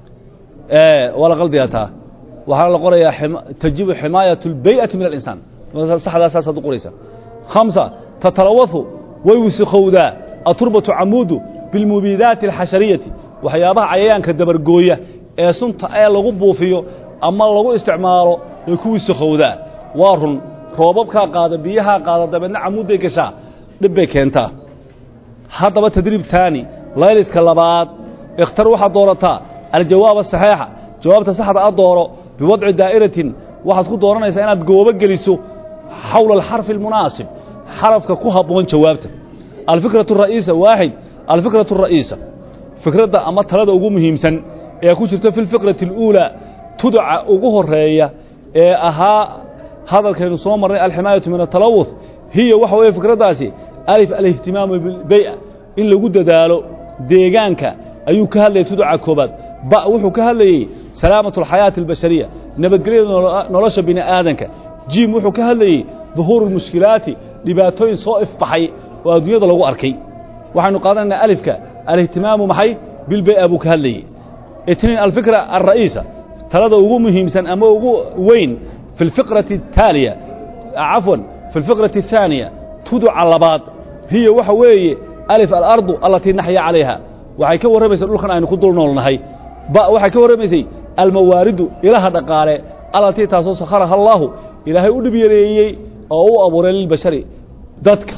ee wala qaldiyataa waxa la qorayaa tajib himaayatu albay'ati min al-insaan saxda asaas u qoraysa خمسة تتلوث ويوسخودا التربة عمود بالمبيدات الحشرية وحيابها عيان كدبرجوية ee sunta ay lagu buufiyo ama lagu isticmaalo ay ku wisakhowda waarun roobabka qaada biyaha qaada dabadna camuuday gasha dibay keenta hadaba tadriib taani layliska labaad ikhtar waxa doorata aljawaab saxiixa jawaabta saxda ah dooro biwadci daa'iratin waxaad ku dooranaysaa inaad goobo geliso حول الحرف المناسب حرفك كهبون جوابته الفكرة الرئيسة واحد الفكرة الرئيسة فكرة أما ثلاثة أقوم مهمسا يكون في الفكرة الأولى تدعى أقوه الرئية أها هذا كان صومر الحماية من التلوث هي وحوية فكرة داسي ألف الاهتمام بالبيئة إن لقد دالو ديغانك أيو كهالي تدعى كوبات باء وحو كهالي سلامة الحياة البشرية نبقى نرش بين آدنك جيم وحو كهالي ظهور المشكلات لباتوين صائف بحي وأدنيا لغو أركي وحنو قادنا ألفك الاهتمام محي بالبيئة أبو كهالي اثنين الفكرة الرئيسة ثلاثة وقوم مهمسا أما وين في الفقرة التالية عفوا في الفقرة الثانية تدعو على بعض هي وحوي ألف الأرض التي نحيا عليها وحيكور رميسي الأخرى أن نقول لنا هاي باء وحيكور رميسي الموارد إلها دقالة التي تاسو سخرها الله إلهي أدبيريي أو أبو ريل البشري ذاتك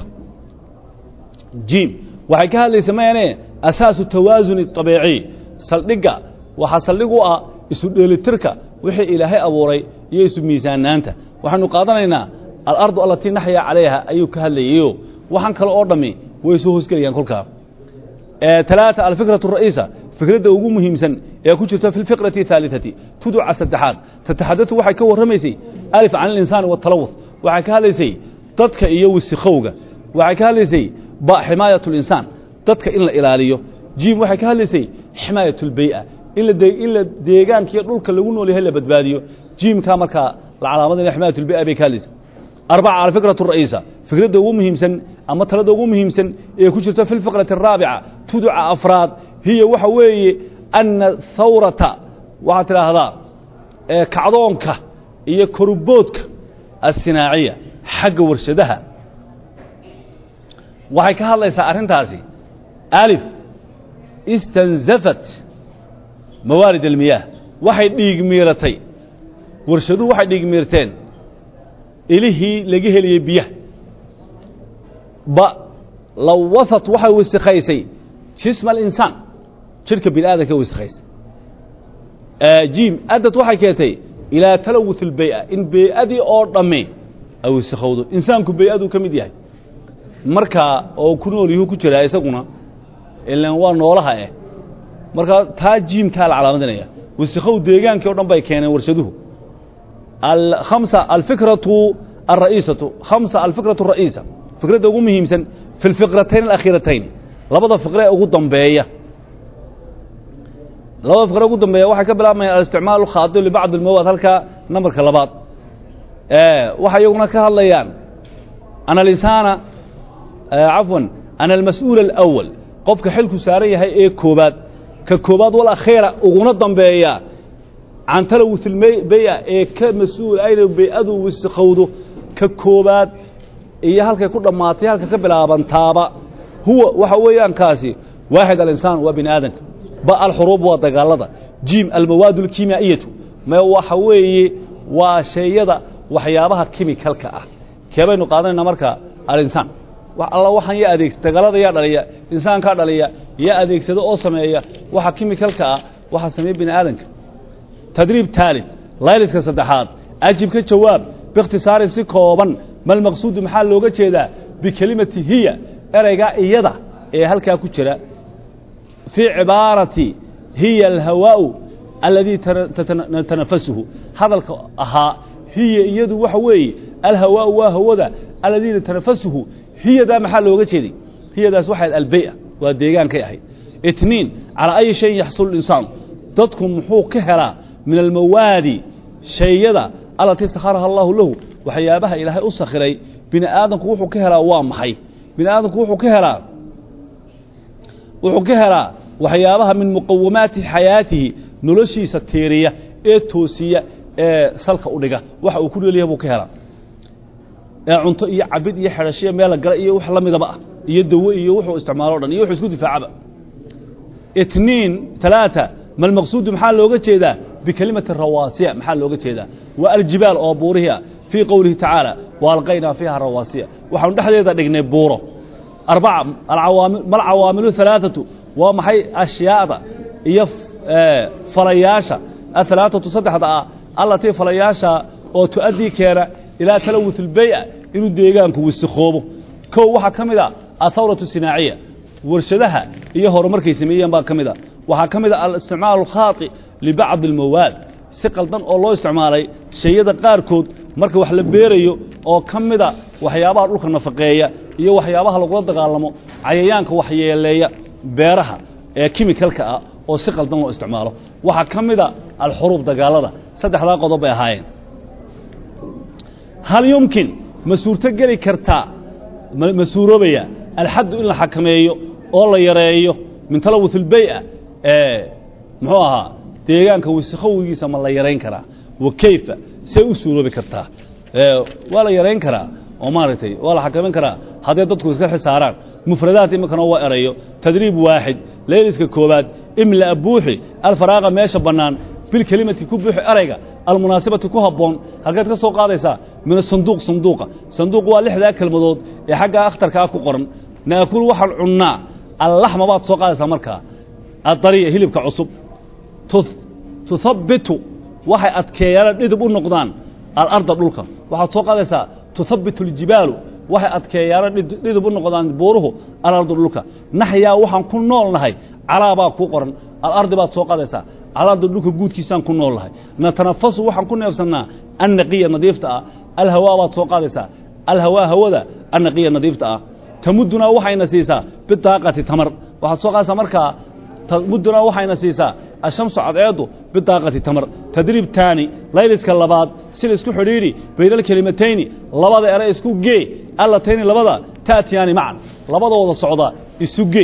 جيم وحكاها اللي سمعنا أساس التوازن الطبيعي سلقا وحسلقوا يسود للتركة وحي إلهي أبو ري يسود ميزان أنت وحنو قادرنا الأرض التي نحيا عليها أيوك هاللي يو وحن كالأردمي ويسوه سكريان كل كاب آه ثلاثة الفكرة الرئيسة فكرة وقوم مهمسا يكون في الفقرة الثالثة تدعى السدحات تتحدث وحي كور رميسي ألف عن الإنسان والتلوث وحي كهاليسي تدك إيو السخوغة وحي كهاليسي باء حماية الإنسان تدك إلا إلاليه جيم وحي كهاليسي حماية البيئة إلا دي إلا ديغان كي يقولك اللونو لهلا بدباديو جيم كامركا العلامة حماية البيئة بكاليسي أربعة على فكرة الرئيسة فكرة وقوم مهمسا أما ثلاثة وقوم مهمسا يكون في الفقرة الرابعة تدعى أفراد هي وحوي أن الثورة وحتى هذا كعضونك هي كروبوتك الصناعية حق ورشدها وحي كهالله يسأرين تاسي ألف استنزفت موارد المياه وحي ديق ميرتين ورشدو وحي ديق ميرتين إليه لقيه لي بيه با لو وثت وحي وسخيسي جسم الإنسان شركة بالآدة كوسخيس آه جيم أدت وحي كيتي إلى تلوث البيئة إن بيئة أو رمي أو السخوض إنسان كبيئة كمديها مركا أو كنو ليه كتير يسقونا إلا هو نورها إيه مركا تا جيم كال على مدنية والسخوض ديجان كيو رمبي كان ورشدوه الخمسة الفكرة الرئيسة خمسة الفكرة الرئيسة فكرة أقوم مهمسا في الفقرتين الأخيرتين لبضا فقرة أقول ضمبية لبضا فقرة أقول ضمبية واحد قبل ما الاستعمال الخاطئ لبعض المواد هلك نمر كلبات آه واحد يقولنا كهالليان أنا الإنسان آه عفوا أنا المسؤول الأول قفك حلك سارية هي إيه كوبات ككوبات والأخيرة أقول ضمبية عن تلوث البيئة إيه كمسؤول أين بيئته واستخوضه ككوبات إيه هلك يكون رماتي هلك قبل أبنتابا هو وحويان كاسي واحد الإنسان وابن آدم بقى الحروب والدقالة جيم المواد الكيميائية ما هو حوي وشيء وحيابها كيميكال كأه كيف نقارن مركا الإنسان والله وحن يأذيك دقالة يا إنسان كذا ليه يأذيك سيد أوسمية وح كيميكال كأه وح سمي بن آدم تدريب ثالث لا يلسك صدحات أجيب كجواب باختصار سكوبا ما المقصود محل لوجا جيدا بكلمة هي أرجع إيدا إيه هل كاكوتشرا في عبارة هي الهواء الذي تتنفسه هذا أها هي يد وحوي الهواء وهو ذا الذي تتنفسه هي ذا محل لوجا جيدي هي ذا واحد البيئة والديجان كيحي اثنين على أي شيء يحصل الإنسان تدكم محوك كهلا من المواد شيء ذا التي سخرها الله له وحيابها إلى هاي أسخري بين آدم كوحو كهلا وامحي بين آدم كوحو كهلا وحو كهلا وحيابها من مقومات حياته نلشي ستيرية إتوسية إيه سلك أوديجا وحو كل اللي يبغى كهلا عنط يعبد يحرشية مالا قرأي وحلا مذبح يدوي يوحو استعماله رن يوحو يسكت في عبا اثنين ثلاثة ما المقصود محل لوجة كذا بكلمة الرواسية محل لوجة كذا والجبال أبورها في قوله تعالى والقينا فيها رواسية وحن نحن هذا دقنا بوره أربعة العوامل ما العوامل الثلاثة ومحي أشياء يف آه فلياشة الثلاثة تصدق هذا التي فلياشة أو تؤدي كيرا إلى تلوث البيئة إنه ديجان كويستخوبه كو وحا كمدا الثورة الصناعية ورشدها هي هرمر كيسمية ما كمدا وحا كمدا الاستعمال الخاطئ لبعض المواد سقلدان oo loo isticmaalay shayada qaar kood marka wax la beerayo oo kamida waxyaabaha dhulka nafaqeeya iyo waxyaabaha lagu dagaalamo cayayaanka waxyeeleeya beeraha ee chemicalka ah oo si qaldan loo isticmaalo waxa kamida al xuruub dagaalada saddexda qodob ay ahaayeen hal yumkin masuurta gali karta masuurobaya al hadd in la xakameeyo oo la yareeyo min talawuth al bay'a ee muxuu ahaa deegaanka wasakhowigiisa ma la yareyn karaa wakayfa say u suuroobi kartaa ee waa la yareyn karaa oo maartay waa la xakameyn karaa haddii dadku iska xisaaraan mufradaat imkana waa erayo tadriib waahid leeliska koobaad imla abuuxi alfaraaqa meesha banaan bil kalimati ku buuxi erayga almunaasabatu ku haboon halkaad ka soo qaadaysaa min sanduuq sanduuqa sanduuq waa lixda kalmadood ee xagga akhtarka ku qoran naakul waxaan cunnaa allahma baad soo qaadaysaa markaa adariya hilibka cusub تثبت وحي أتكيالا ندب النقدان الأرض دولكا وحي توقع تثبت الجبال وحي أتكيالا ندب النقدان بوره الأرض دولكا نحيا وحن كن نول نهي على باك قرن الأرض با توقع على الأرض دولكا جود كيسان كن نول نهي نتنفس وحن كن نفسنا النقية نظيفتها الهواء با توقع الهواء هو ذا النقية نظيفتها تمدنا وحي نسيسا بالطاقة تمر وحي توقع مركا تمدنا وحي نسيسا الشمس عضيضه بطاقة تمر تدريب ثاني لا يلسك اللباد سيل اسكو حريري بين الكلمتين لباد ارى اسكو جي الله تاني لباد تاتياني معا لباد ودا سودا اسكو جي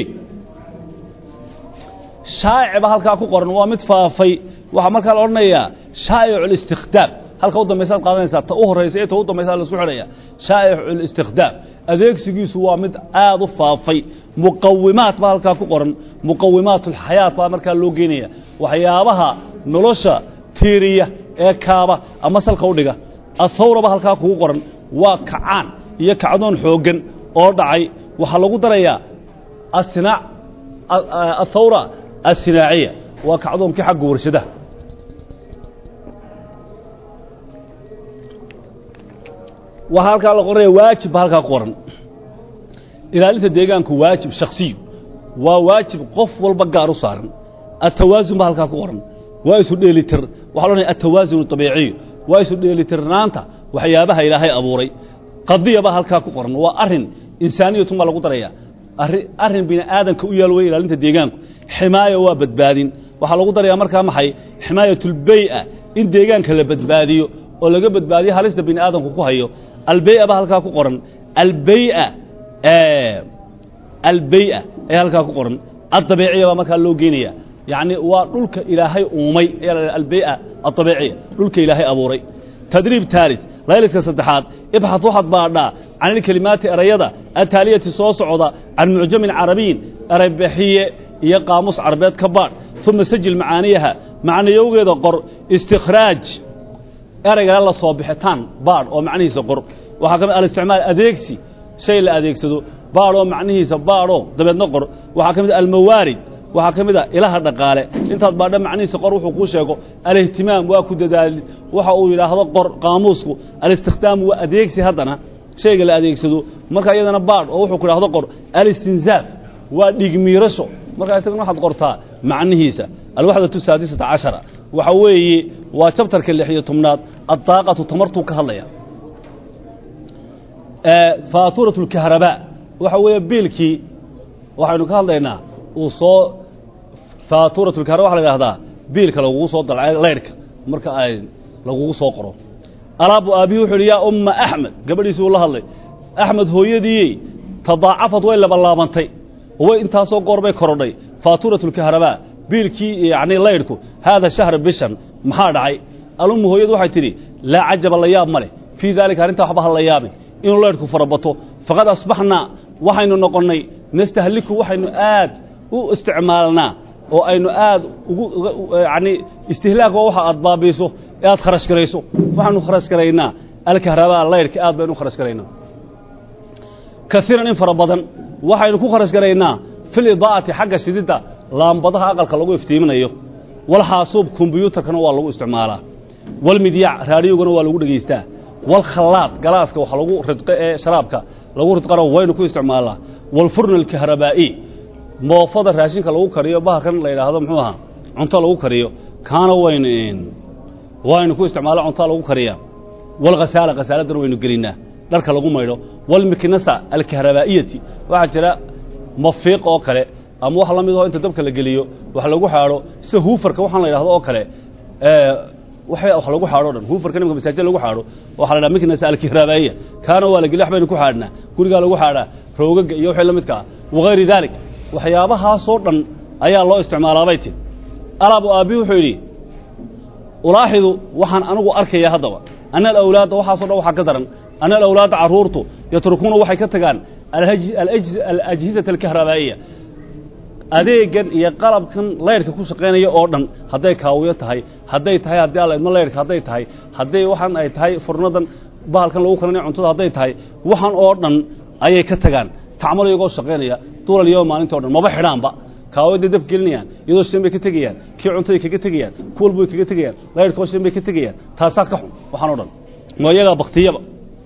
شائع halka ku qoran waa mid faafay waxa marka la oranayaa shaa'ic al-istikhdaam halka uu dameysan qaadanaysa ta u horeysay ee ta u dameysan la isku xiraya shaa'ic al-istikhdaam adeegsigiisu waa mid aad u faafay muqawimaat ba halka ku qoran muqawimaat al-hayaat ba marka loo geenaya waxyaabaha nolosha tiiriya ee kaaba ama salka u dhiga athawra ba halka ku qoran waa kacaan iyo kacdoon xoogan oo dhacay waxa lagu darayaa asnaa athawra الصناعية وكعضهم كحق ورشده وهالك على قرية واجب هالك قرن إلى أنت ديجانك واجب شخصي وواجب قف والبقار صار التوازن بهالك قرن ويسود لتر وحلوني التوازن الطبيعي ويسود لتر نانتا وحيابها إلى هاي أبوري قضية بهالك قرن وأرن إنسانية ثم لقطرية أرن بين آدم كويالوي إلى أنت ديجانك حماية وبدبادين waxaa lagu darayaa markaa maxay himayatul bay'a in deegaanka la badbaadiyo oo laga badbaadiyo halista bin aadamku ku hayo al bay'a ba halka ku qoran al bay'a ee al bay'a ee halka ku qoran ad-dabiiciya markaa loo geenaya yaani waa dhulka ilaahay uumay al bay'a ad-dabiiciya dhulka ilaahay abuuray tadriib thalith layliska saddexaad ibxath waxad baadha عن الكلمات الرياضة التالية soo socda عن معجم عربي arabiye iyo qaamus carabeed ka baad ثم سجل معانيها معنيوgeeda qor استخراج erayga la soo bixitaan baad oo macnihiisa qor waxa kamid ah isticmaal adeegsi shay la adeegsado baad oo macnihiisa baad oo dabeedna qor waxa kamid ah almawaarid waxa kamida ilaha dhaqaale intaad baadha macnihiisa qor wuxuu ku sheego al-ihtimaam waa ku dadaal waxa uu yiraahdo qor qaamuusku al-istikhdaam waa adeegsi hadana shayga la adeegsado marka iyadana baad oo wuxuu ku yiraahdo qor al-istinzaaf waa dhigmiirasho marka isagana waxaad qortaa macnihiisa al-wahdatu saadisata ashara waxa weeye waa chapterka lix iyo tobnaad ad-daaqatu tamartu ka hadlaya ee faaturatul kahraba waxa weeye biilkii waxaanu ka hadlaynaa uu soo faaturatul kahraba waxa la yiraahdaa biilka lagu soo dalcay leerka marka ay lagu soo qoro alaabu abi wuxuu ya umma ahmed gabadhiisu la hadlay ahmed hooyadii tadaacafad way laba laabantay way inta soo goorbay korodhay faaturatul kahraba biilkii yaani leerku hada shahr bishan maxaa dhacay alummu hooyadu waxay tiri la ajaba la yaab male fi dalika arinta waxba la yaabin inuu leerku farabato faqad asbaxna waxaynu noqonay nastahliku waxaynu aad u isticmaalnaa oo aynu aad ugu yaani istihlaak waxa aad baabiiso aad kharash gareyso waxaanu kharash gareynaa al-kahraba leerka aad baynu kharash gareynaa كثيرا فربضا waxaynu ku kharash gareynaa fil idaati xagga sidida laambadaha aqalka lagu iftiiminayo wal xaasuub kombiyuutarkana waa lagu isticmaalaa wal midyac raadiyogana waa lagu dhageystaa wal khalaad galaaska waxa lagu ridqo ee sharaabka lagu ridqaro waynu ku isticmaalaa wal furn al kahrabaa'i moofada raashinka lagu kariyo bahalkan la yiraahdo muxuu ahaa cunto lagu kariyo kaana waynu waynu ku isticmaalaa cunto lagu kariyo wal ghasaala ghasaaladana waynu gelinaa dharka lagu maydho wal miknasa al kahrabaa'iyati waxa jira mafiiq oo kale ama wax la mid ah inta dabka la geliyo wax lagu xaaro sida huufarka waxaan la yiraahdo oo kale ee waxa wax lagu xaaro dhan huufarka nimka masaajid lagu xaaro waxa la yiraahdaa miknasa al kahrabaa'iya kaana waa la geliyo waxbaynu ku xaarnaa guriga lagu xaaraa roogaga iyo wixii la midka waqayri dalik waxyaabaha soo dhan ayaa loo isticmaalaa bayti alabu abi wuxuu yiri ulaahidu waxaan anigu arkaya hadaba ana al-awlaad waxa soo dhan waxa ka daran أنا الأولاد عرورته يتركون وحي كتغان الأجهزة الكهربائية أديقن يقلب كان ليرك كو شقينيا oo dhan haday kaawiyo tahay haday tahay hadii alla idma leerka haday tahay haday waxan ay tahay furnadan bahalkan lagu karanayo cuntada haday tahay waxan oo dhan ayay ka tagaan tacmal iyagoo shaqeynaya duulal iyo maalinta oo dhan maba xidhaanba kaawada dab gelinayaan iyadoo shambay ka tagayaan kii cuntada kaga tagayaan kuul buu kaga tagayaan leerka oo shambay ka tagayaan taasa ka xun waxan oo dhan ma iyaga baqtiyaba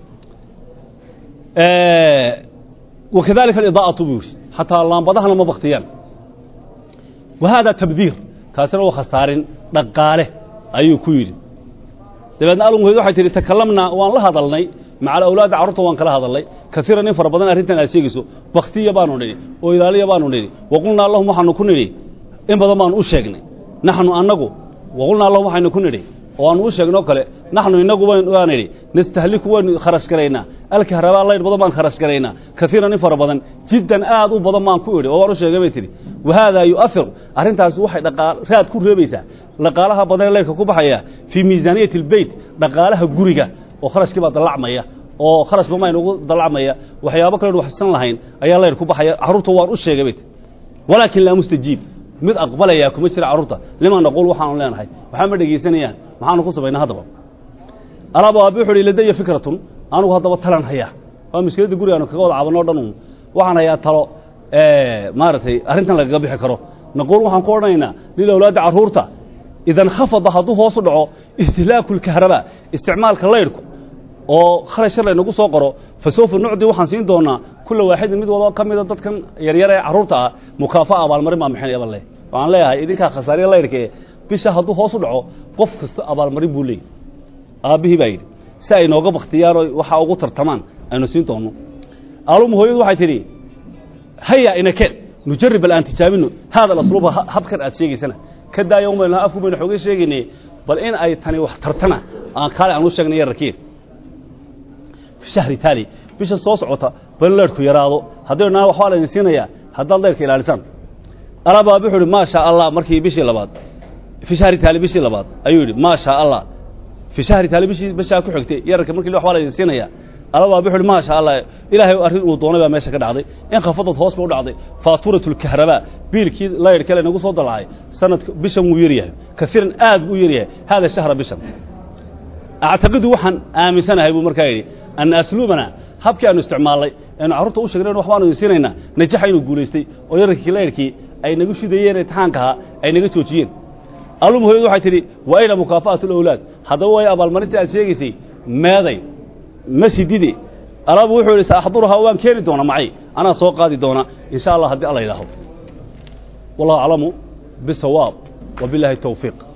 وكذلك الإضاءة بيوش حتى اللامبضها لما بختيان وهذا تبذير كاسر وخسار نقاله أي كويل لأن قالوا هذو حيث تكلمنا وان لها ضلني مع الأولاد عرضوا وان كلها ضلني كثيرا نفر بدنا أريدنا أسيقسوا بختية بانو نري وإذالية بانو نري وقلنا اللهم حنو كنري إن بضمان أشيقني نحن أنقو وقلنا اللهم حنو كنري وان وشيغنو kale نحن inagu waaniri nastahliku waan kharash gareena al-kahraba Allah badan baan kharash gareena kafiiran fara badan jiddan aad u badan baan ku iri oo war u sheegay bay tiri wahada yu'athir arintaas waxay dhaqaal raad ku reebaysaa dhaqaalaha badan leerka ku baxaya fi miisaaniyat al-bayt dhaqaalaha guriga oo kharashkiba dalacmaya oo kharash ba ma inagu dalacmaya waxyaabo kale wax san lahayn ayaa leer ku baxaya carruurta waan u sheegay bay walakin la mustajiib mid aqbalaya kuma jira carruurta lima naqul waxaan leenahay waxa ma dhageysanayaan maxaanu ku sameynaa hadaba alaabo abi wuxuu leeyahay fikratun anigu hadaba talan haya waa miskilada guriga aanu kaga wada caabano dhan waxaan hayaa talo ee maartay arintan laga bixi karo naqul waxaan ku oranaynaa lil awlaad carruurta idan khafada hadu hoos u dhaco istihlaakul kahraba isticmaalka leerku oo kharash la inagu soo qoro fasoofa nucdi waxaan siin doonaa kullu waahid mid wada kamida dadkan yar yar ee carruurta ah mukaafa abaal marin ma maxay abaal leh waxaan leeyahay idinka khasaariye leerka bisha haduu hoos u dhaco qof kasta abaal marin buu leeyahay aabihi baa yiri si ay nooga baqtiyaan waxa ugu tartamaan aynu siin doono aalum hooyadu waxay tiri haya inakeen nujarrib al antijaabinu hada al-aslub habkan aad sheegaysana kada yawmayna afku bayna xoogay sheeginay bal in ay tani wax tartana aan kale aan u sheegnay yarkiin fi shahri tali bisha soo socota bal leerku yaraado hadeena waxa la siinaya hadaa leerka ilaalisan alaba bixuri ma sha Allah markii bishii labaad fi shahri tali bishii labaad ayuu yiri ma sha Allah في شهر تالي بشي بشا ku xigtay yarka markii wax wala siinaya alaba bixul ma sha Allah ilaahay arin uu doonay meesha ka dhacday in qafadad hoos u dhacday faaturatul kahraba biilkii leer kale nagu soo dalacay sanad bishan uu yariyahay kafiran aad u yariyahay hada shahra bishan اعتقد waxaan aaminsanahay buu markaa yiri an aslubana habkii aanu isticmaalay in carruurta u sheegnay wax baanu siinayna najax inuu guuleystay oo yarkii leerkii ay nagu shidayeen imtixaankaha ay naga joojiyeen alum hooyadu waxay tidhi wa ayna mukaafa'atu alawlaad haddaba way abaalmarintii aad sheegaysay meeday ma sidide alaabu wuxuu yidhi saaxduruhaa waan keeni doona macay anaa soo qaadi doona insha allah haddii alla yidhaaho wallahu aclamu bisawaab wabilaahi tawfiiq